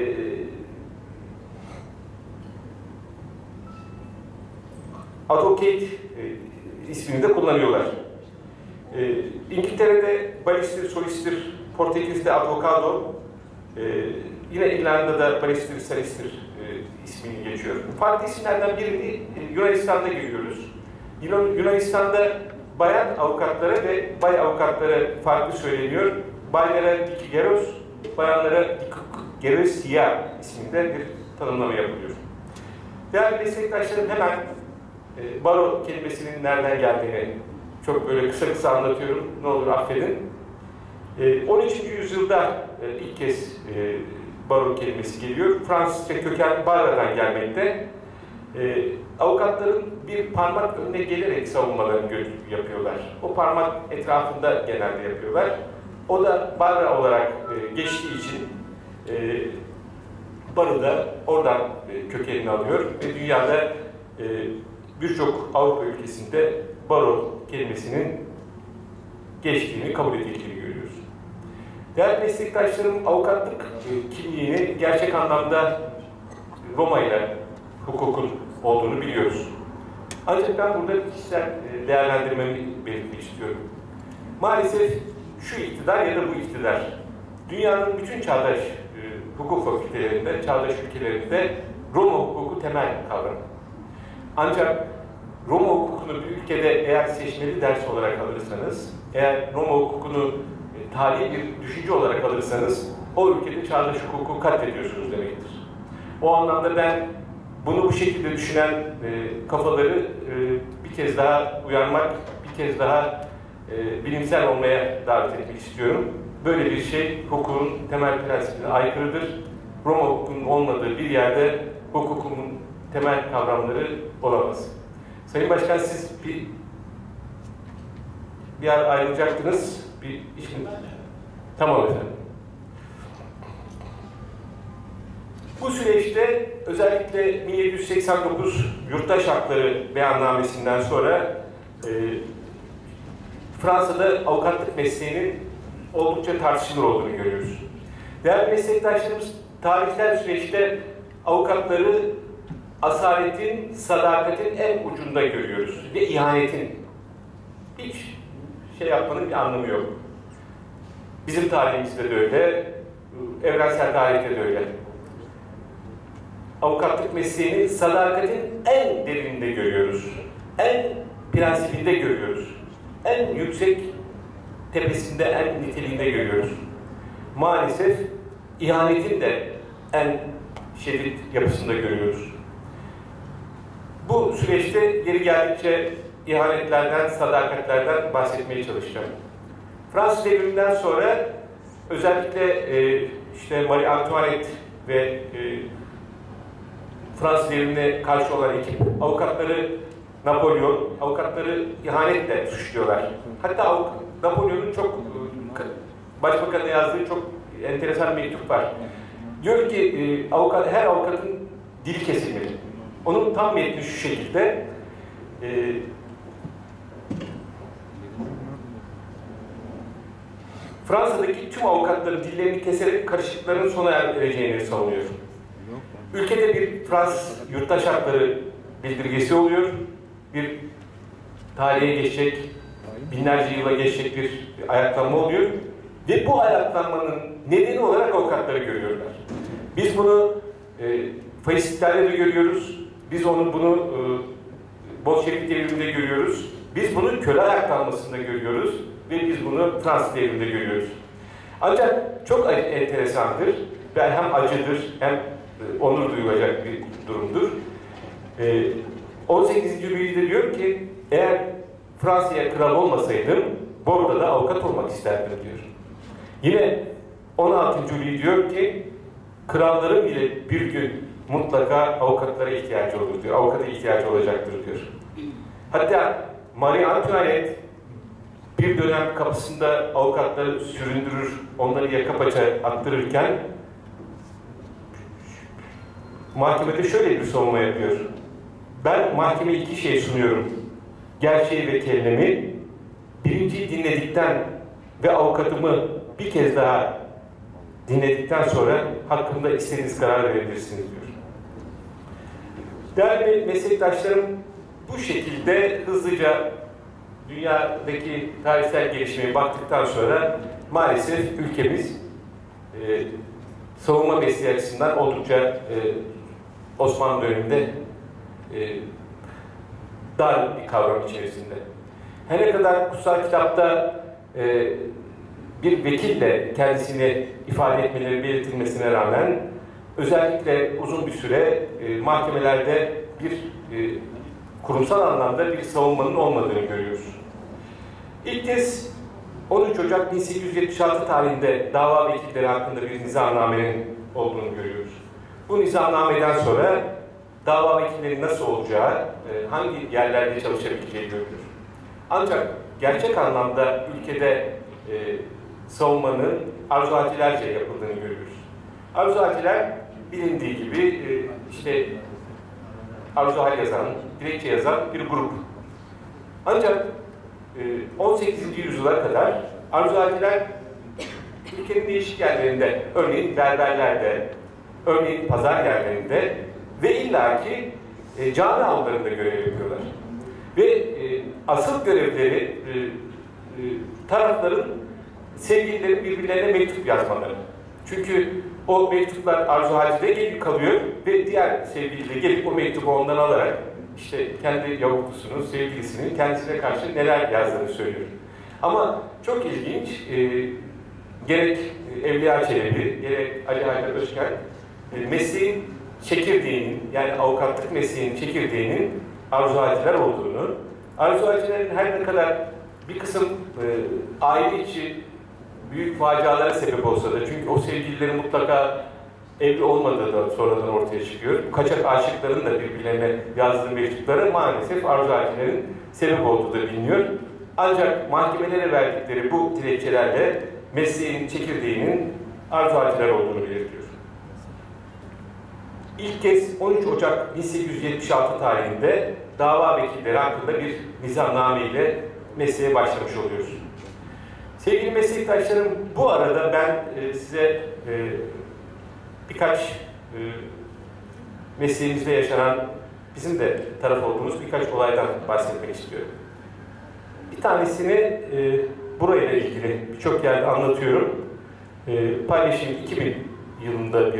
advocate ismini de kullanıyorlar. İngiltere'de balistir, solistir, Portekiz'de advocado, yine İrlanda'da balistir, salistir ismini geçiyor. Farklı isimlerden birini Yunanistan'da görüyoruz. Yunanistan'da bayan avukatlara ve bay avukatlara farklı söyleniyor. Baylara dikigeros, bayanlara dikegerosia isminde bir tanımlama yapılıyor. Değerli meslektaşlarım, hemen baro kelimesinin nereden geldiğini çok böyle kısa kısa anlatıyorum. Ne olur affedin. 13. yüzyılda ilk kez baro kelimesi geliyor. Fransızca köken barradan gelmekte. Avukatların bir parmak önüne gelerek savunmalarını yapıyorlar. O parmak etrafında genelde yapıyorlar. O da barra olarak geçtiği için baro da oradan kökenini alıyor ve dünyada birçok Avrupa ülkesinde baro kelimesinin geçtiğini, kabul edildiğini görüyoruz. Değerli meslektaşlarım, avukatlık kimliğini gerçek anlamda Roma ile hukukun olduğunu biliyoruz. Ancak ben burada kişisel değerlendirmemi belirtmek istiyorum. Maalesef şu iktidar ya da bu iktidar, dünyanın bütün çağdaş hukuk fakültelerinde, çağdaş ülkelerinde Roma hukuku temel kavram. Ancak Roma hukukunu bir ülkede eğer seçmeli ders olarak alırsanız, eğer Roma hukukunu tarihi bir düşünce olarak alırsanız, o ülkede çağdaş hukuku katlediyorsunuz demektir. O anlamda ben bunu bu şekilde düşünen kafaları bir kez daha uyarmak, bir kez daha bilimsel olmaya davet etmek istiyorum. Böyle bir şey hukukun temel prensibine aykırıdır. Roma hukukunun olmadığı bir yerde hukukun temel kavramları olamaz. Sayın Başkan, siz bir yer ayrılacaktınız. Bir iş mi? Tamam efendim. Bu süreçte özellikle 1789 Yurttaş Hakları Beyannamesi'nden sonra Fransa'da avukatlık mesleğinin oldukça tartışılır olduğunu görüyoruz. Değerli meslektaşlarımız, tarihsel süreçte avukatları asaletin, sadakatin en ucunda görüyoruz ve ihanetin. Hiç şey yapmanın bir anlamı yok. Bizim tarihimizde de öyle, evrensel tarihte de öyle. Avukatlık mesleğinin sadakatin en derininde görüyoruz. En prensibinde görüyoruz. En yüksek tepesinde, en niteliğinde görüyoruz. Maalesef ihanetin de en şiddet yapısında görüyoruz. Bu süreçte yeri geldikçe ihanetlerden, sadakatlerden bahsetmeye çalışacağım. Fransız devriminden sonra özellikle işte Marie Antoinette ve Fransız devrimine karşı olan ekip avukatları Napolyon, avukatları ihanetle suçluyorlar. Hatta Napolyon'un çok başbakanına yazdığı çok enteresan bir mektup var. Diyor ki her avukatın dili kesilmeli. Onun tam metni şu şekilde: Fransa'daki tüm avukatların dillerini keserek karışıklıkların sona ereceğini savunuyor. Ülkede bir Fransız yurttaş hakları bildirgesi oluyor. Bir tarihe geçecek, binlerce yıla geçecek bir ayaklanma oluyor. Ve bu ayaklanmanın nedeni olarak avukatları görüyorlar. Biz bunu faşistlerde de görüyoruz. Biz bunu Bolşevik devriminde görüyoruz. Biz bunu köle ayaklanmasında görüyoruz. Ve biz bunu Fransız devriminde görüyoruz. Ancak çok enteresandır ve hem acıdır hem onur duyulacak bir durumdur. 18. Louis de diyor ki, eğer Fransa'ya kral olmasaydım Bordo'da avukat olmak isterdim diyor. Yine 16. Louis diyor ki kralların bile bir gün mutlaka avukatlara ihtiyacı olur diyor. Avukata ihtiyacı olacaktır diyor. Hatta Marie Antoinette bir dönem kapısında avukatları süründürür, onları yaka paça attırırken mahkemede şöyle bir savunma yapıyor. Ben mahkemeye iki şey sunuyorum. Gerçeği ve kendimi birinciyi dinledikten ve avukatımı bir kez daha dinledikten sonra hakkında istediğiniz karar verebilirsiniz diyor. Değerli meslektaşlarım, bu şekilde hızlıca dünyadaki tarihsel gelişmeye baktıktan sonra maalesef ülkemiz savunma mesleği açısından oldukça Osmanlı döneminde dar bir kavram içerisinde. Her ne kadar kutsal kitapta bir vekille kendisini ifade etmeleri belirtilmesine rağmen özellikle uzun bir süre mahkemelerde bir kurumsal anlamda bir savunmanın olmadığını görüyoruz. İlk kez 13 Ocak 1876 tarihinde dava vekilleri hakkında bir nizamnamenin olduğunu görüyoruz. Bu nizamnameden sonra dava vekilleri nasıl olacağı, hangi yerlerde çalışabileceği görülür. Ancak gerçek anlamda ülkede savunmanın arzuatilerce yapıldığını görüyoruz. Arzuatiler bilindiği gibi işte arzuhal yazan, dilekçe yazan bir grup. Ancak 18. yüzyıla kadar arzuatiler ülkenin değişik yerlerinde, örneğin berberlerde, örneğin pazar yerlerinde ve illaki cami avlularında görev yapıyorlar. Ve asıl görevleri tarafların, sevgililerin birbirlerine mektup yazmaları. Çünkü o mektuplar arzuhalde gelip kalıyor ve diğer sevgili de gelip o mektubu ondan alarak işte kendi yavuklusunun, sevgilisinin kendisine karşı neler yazdığını söylüyor. Ama çok ilginç, gerek Evliya Çelebi, gerek Ali Haydar Özken, mesleğin çekirdeğinin, yani avukatlık mesleğinin çekirdeğinin arzuhalciler olduğunu, arzuhalcilerin her ne kadar bir kısım aile içi büyük facialara sebep olsa da, çünkü o sevgililerin mutlaka evli olmadığı da sonradan ortaya çıkıyor. Kaçak aşıkların da birbirlerine yazdığı mektuplara maalesef arzuhalcilerin sebep olduğu da biliniyor. Ancak mahkemelere verdikleri bu dilekçelerle mesleğin çekirdeğinin arzuhalciler olduğunu belirtiyor. İlk kez 13 Ocak 1876 tarihinde dava vekilleri hakkında bir nizamname ile mesleğe başlamış oluyoruz. Sevgili meslektaşlarım, bu arada ben size birkaç mesleğimizde yaşanan, bizim de taraf olduğumuz birkaç olaydan bahsetmek istiyorum. Bir tanesini burayla ilgili birçok yerde anlatıyorum. Paylaşım 2000 yılında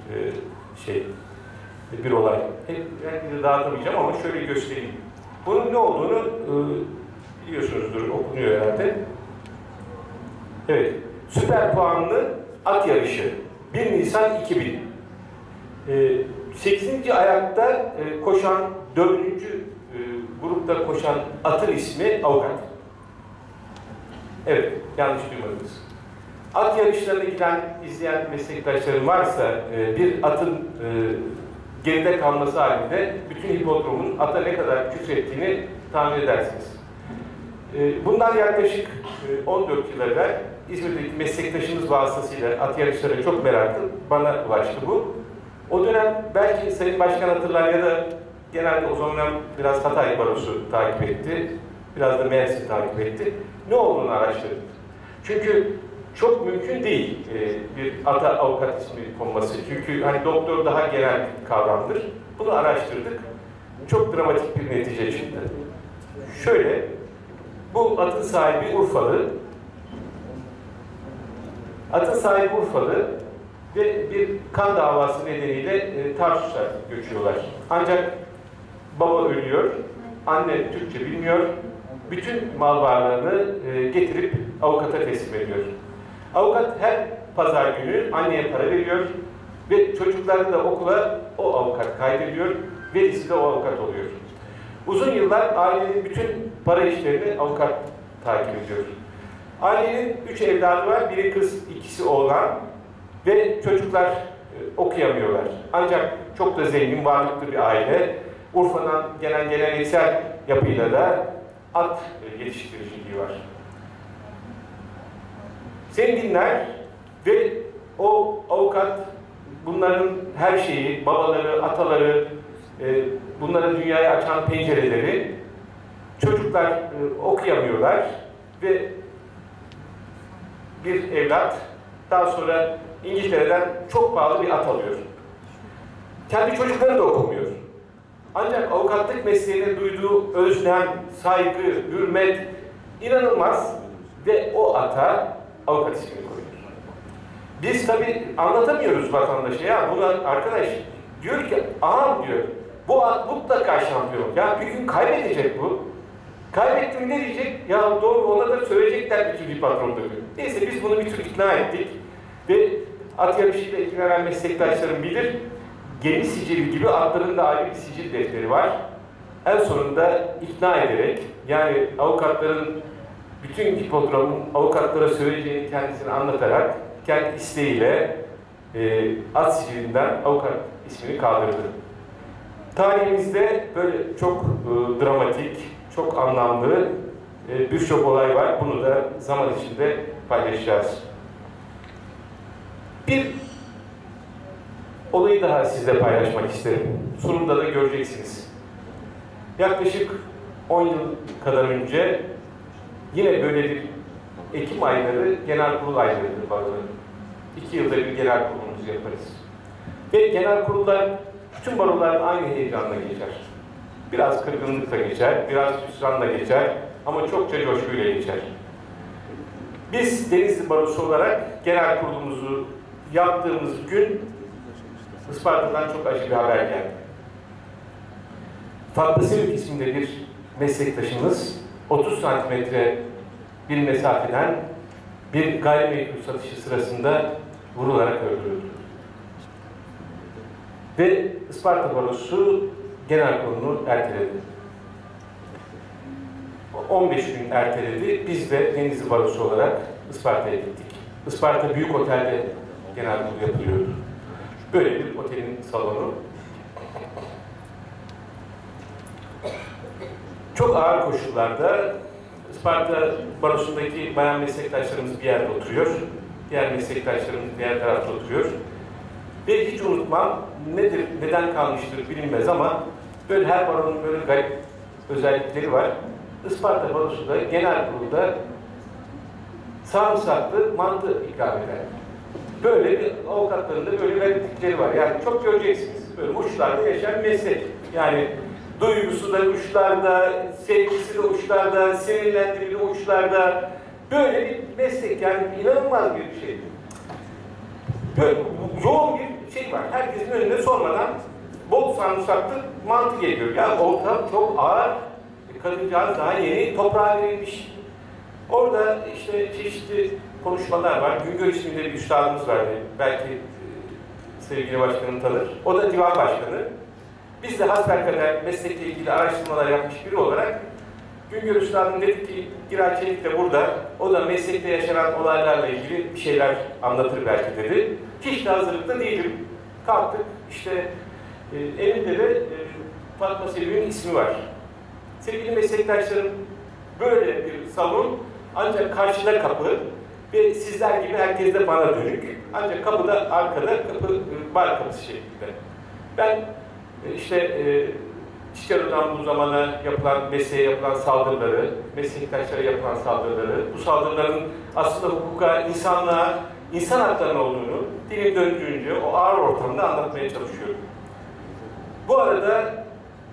bir olay. Hep dağıtamayacağım ama şöyle göstereyim. Bunun ne olduğunu biliyorsunuzdur, okunuyor herhalde. Evet, süper puanlı at yarışı. 1 Nisan 2000. 8. ayakta koşan, 4. grupta koşan atın ismi Avukat. Evet, yanlış duymadınız. At yarışlarına giden, izleyen meslektaşlarım varsa bir atın geride kalması halinde bütün hipodromun ata ne kadar küfrettiğini tahmin edersiniz. Bundan yaklaşık 14 yıl evvel İzmir'deki meslektaşımız vasıtasıyla at yarışlarına çok meraklı, bana ulaştı bu. O dönem belki Sayın Başkan hatırlar ya da genelde o zaman biraz Hatay Barosu takip etti, biraz da Mersin takip etti. Ne olduğunu araştırdık. Çünkü çok mümkün değil bir ata avukat ismi konması. Çünkü hani doktor daha genel bir kavramdır. Bunu araştırdık. Çok dramatik bir netice çıktı. Şöyle, bu atın sahibi Urfalı. Atın sahibi Urfalı ve bir kan davası nedeniyle Tarsus'a göçüyorlar. Ancak baba ölüyor, anne Türkçe bilmiyor. Bütün mal varlığını getirip avukata teslim ediyor. Avukat her pazar günü anneye para veriyor ve çocuklarını da okula o avukat kaydediyor, velisi de o avukat oluyor. Uzun yıllar ailenin bütün para işlerini avukat takip ediyor. Ailenin 3 evladı var, biri kız, ikisi oğlan ve çocuklar okuyamıyorlar. Ancak çok da zengin, varlıklı bir aile. Urfa'dan gelen geleneksel yapıyla da at yetiştiriciliği var. Zenginler ve o avukat bunların her şeyi, babaları, ataları, bunlara dünyayı açan pencereleri, çocuklar okuyamıyorlar ve bir evlat daha sonra İngiltere'den çok pahalı bir at alıyor. Kendi çocukları da okumuyor. Ancak avukatlık mesleğine duyduğu özlem, saygı, hürmet inanılmaz ve o ata avukat ismini koyuyor. Biz tabii anlatamıyoruz vatandaşa, ya buna arkadaş diyor ki, ağam diyor, bu at mutlaka şampiyon. Ya bir gün kaybedecek bu. Kaybetti mi ne diyecek? Ya doğru, ona da söyleyecekler bütün bir patron diyor. Neyse biz bunu bir tür ikna ettik. Ve at yarışıyla ilgilenen meslektaşlarım bilir, gemi sicili gibi atların da ayrı bir sicil defteri var. En sonunda ikna ederek, yani avukatların bütün hipodromun avukatlara söyleyeceğini kendisine anlatarak, kendi isteğiyle at sicilinden avukat ismini kaldırdı. Tarihimizde böyle çok dramatik, çok anlamlı birçok olay var. Bunu da zaman içinde paylaşacağız. Bir olayı daha sizle paylaşmak isterim. Sunumda da göreceksiniz. Yaklaşık 10 yıl kadar önce yine böyle bir Ekim ayları genel kurul aylarıdır baroların. 2 yılda bir genel kurulumuzu yaparız. Ve genel kurullar bütün baroların aynı heyecanla geçer. Biraz kırgınlıkla geçer, biraz hüsranla geçer ama çokça coşkuyla geçer. Biz Denizli Barosu olarak genel kurulumuzu yaptığımız gün Isparta'dan çok acı bir haber geldi. Fatma Sevik isminde bir meslektaşımız 30 santimetre bir mesafeden bir gayrimenkul satışı sırasında vurularak öldürüldü. Ve Isparta Barosu genel kurulunu erteledi. 15 gün erteledi. Biz de Denizli Barosu olarak Isparta'ya gittik. Isparta Büyük Otel'de genel kurul yapılıyordu. Böyle bir otelin salonu. Çok ağır koşullarda Isparta Barosu'ndaki bayan meslektaşlarımız bir yerde oturuyor. Diğer meslektaşlarımız diğer tarafta oturuyor. Ve hiç unutmam, nedir, neden kalmıştır bilinmez ama böyle her baronun böyle garip özellikleri var. Isparta Barosu'da genel kurulda sarımsaklı mantı ikram eder. Böyle bir avukatların da böyle gariplikleri var. Yani çok göreceksiniz. Böyle uçlarda yaşayan meslek. Yani duygusu da uçlarda, sevgisi de uçlarda, sinirlendiği de uçlarda. Böyle bir meslek, yani inanılmaz bir şey. Böyle yoğun bir şey var. Herkesin önünde sormadan bol sarımsaklı mantı geliyor. Yani ortam çok ağır. Kadıncağız daha yeni toprağa verilmiş. Orada işte çeşitli konuşmalar var. Güngör isminde bir üstadımız vardı. Belki sevgili başkanım tanır. O da divan başkanı. Biz de hasbelkader meslekle ilgili araştırmalar yapmış biri olarak Güngör üstadım dedi ki Giray Çelik de burada. O da meslekte yaşanan olaylarla ilgili bir şeyler anlatır belki dedi. Hiç de hazırlıkta değilim. Kalktık. İşte elimde de Fatma Sevik'in ismi var. Sevgili meslektaşlarım, böyle bir salon, ancak karşıda kapı ve sizler gibi herkes de bana dönük. Ancak kapıda arkada kapı, bar kapısı şeklinde. Ben işte Çiçero'dan bu zamana yapılan, mesleğe yapılan saldırıları, meslektaşlara yapılan saldırıları, bu saldırıların aslında hukuka, insanlığa, insan haklarının olduğunu dilim döndüğünce o ağır ortamda anlatmaya çalışıyorum. Bu arada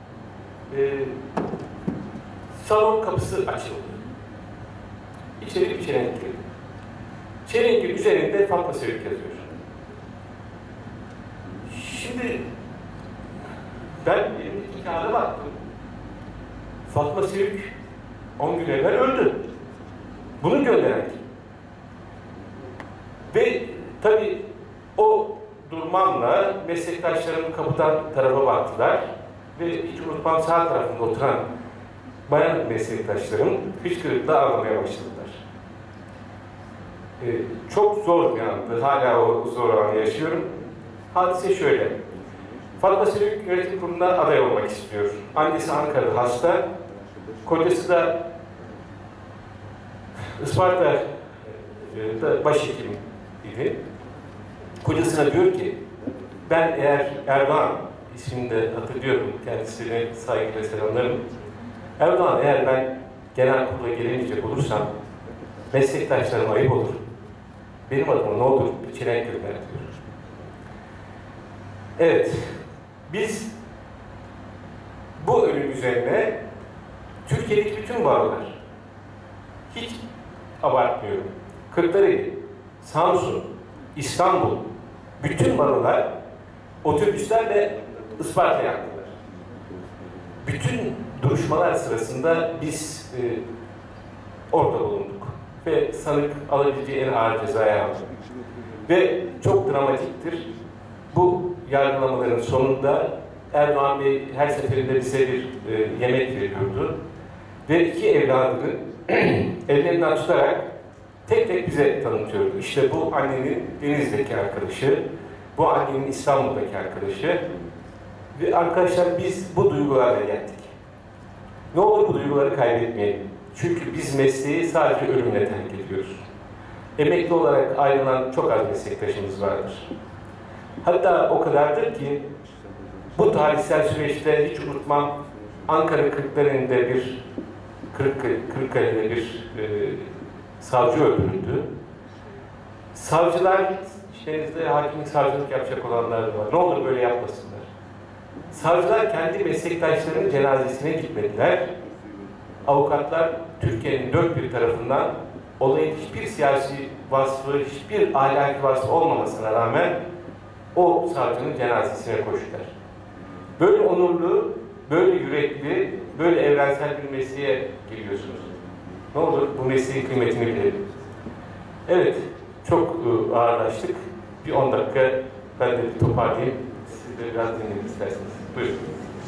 salon kapısı açıldı. İçeri bir çelenk girdi. Çelenkin üzerinde Fatma Sevik yazıyor. Şimdi ben elimdeki kağıda baktım. Fatma Sevik 10 gün evvel öldü. Bunu gönderen kim? Ve tabii o durmamla meslektaşlarım kapıdan tarafa baktılar ve hiç unutmam sağ tarafında oturan bayan meslektaşlarım hıçkırıkla ağlamaya başladılar. çok zor bir andı. Hala o zor anı yaşıyorum. Hadise şöyle. Fatma Sülük Yönetim Kurulu'na aday olmak istiyor. Annesi Ankara'da hasta. Kocası da Isparta'da başhekim idi. Kocasına diyor ki, ben eğer Erdoğan, ismini de hatırlıyorum, kendisine saygıyla selamlarım. Erdoğan, eğer ben genel kurula gelemeyecek olursam meslektaşlarım ayıp olur. Benim adıma ne olur bir çelenk gönder diyor. Evet, biz bu ölüm üzerine Türkiye'deki bütün barolar, hiç abartmıyorum, Kırklareli, Samsun, İstanbul, bütün barolar otobüslerle Isparta'ya yaktılar. Bütün duruşmalar sırasında biz orada bulunduk ve sanık alabileceği en ağır cezaya aldı. Ve çok dramatiktir. Bu yargılamaların sonunda Erdoğan Bey her seferinde bize bir yemek veriyordu. Ve iki evladını ellerinden tutarak tek tek bize tanıtıyordu. İşte bu annenin Denizli'deki arkadaşı, bu annenin İstanbul'daki arkadaşı. Ve arkadaşlar biz bu duygularla geldik. Ne olur bu duyguları kaybetmeyelim. Çünkü biz mesleği sadece ölümle terk ediyoruz. Emekli olarak ayrılan çok az meslektaşımız vardır. Hatta o kadardır ki bu tarihsel süreçte hiç unutmam, Ankara Kırklareli'nde Kırıkkale'de bir savcı öldürüldü. Savcılar, içlerinizde hakimlik savcılık yapacak olanlar var. Ne olur böyle yapmasınlar. Savcılar kendi meslektaşlarının cenazesine gitmediler. Avukatlar Türkiye'nin dört bir tarafından olayın hiçbir siyasi vasfı, hiçbir ahlaki vasfı olmamasına rağmen o savcının cenazesine koştular. Böyle onurlu, böyle yürekli, böyle evrensel bir mesleğe geliyorsunuz. Ne olur bu mesleğin kıymetini bilelim. Evet, çok ağırlaştık. Bir 10 dakika ben de bir toparlayayım. Siz de biraz dinleyin isterseniz. Buyurun.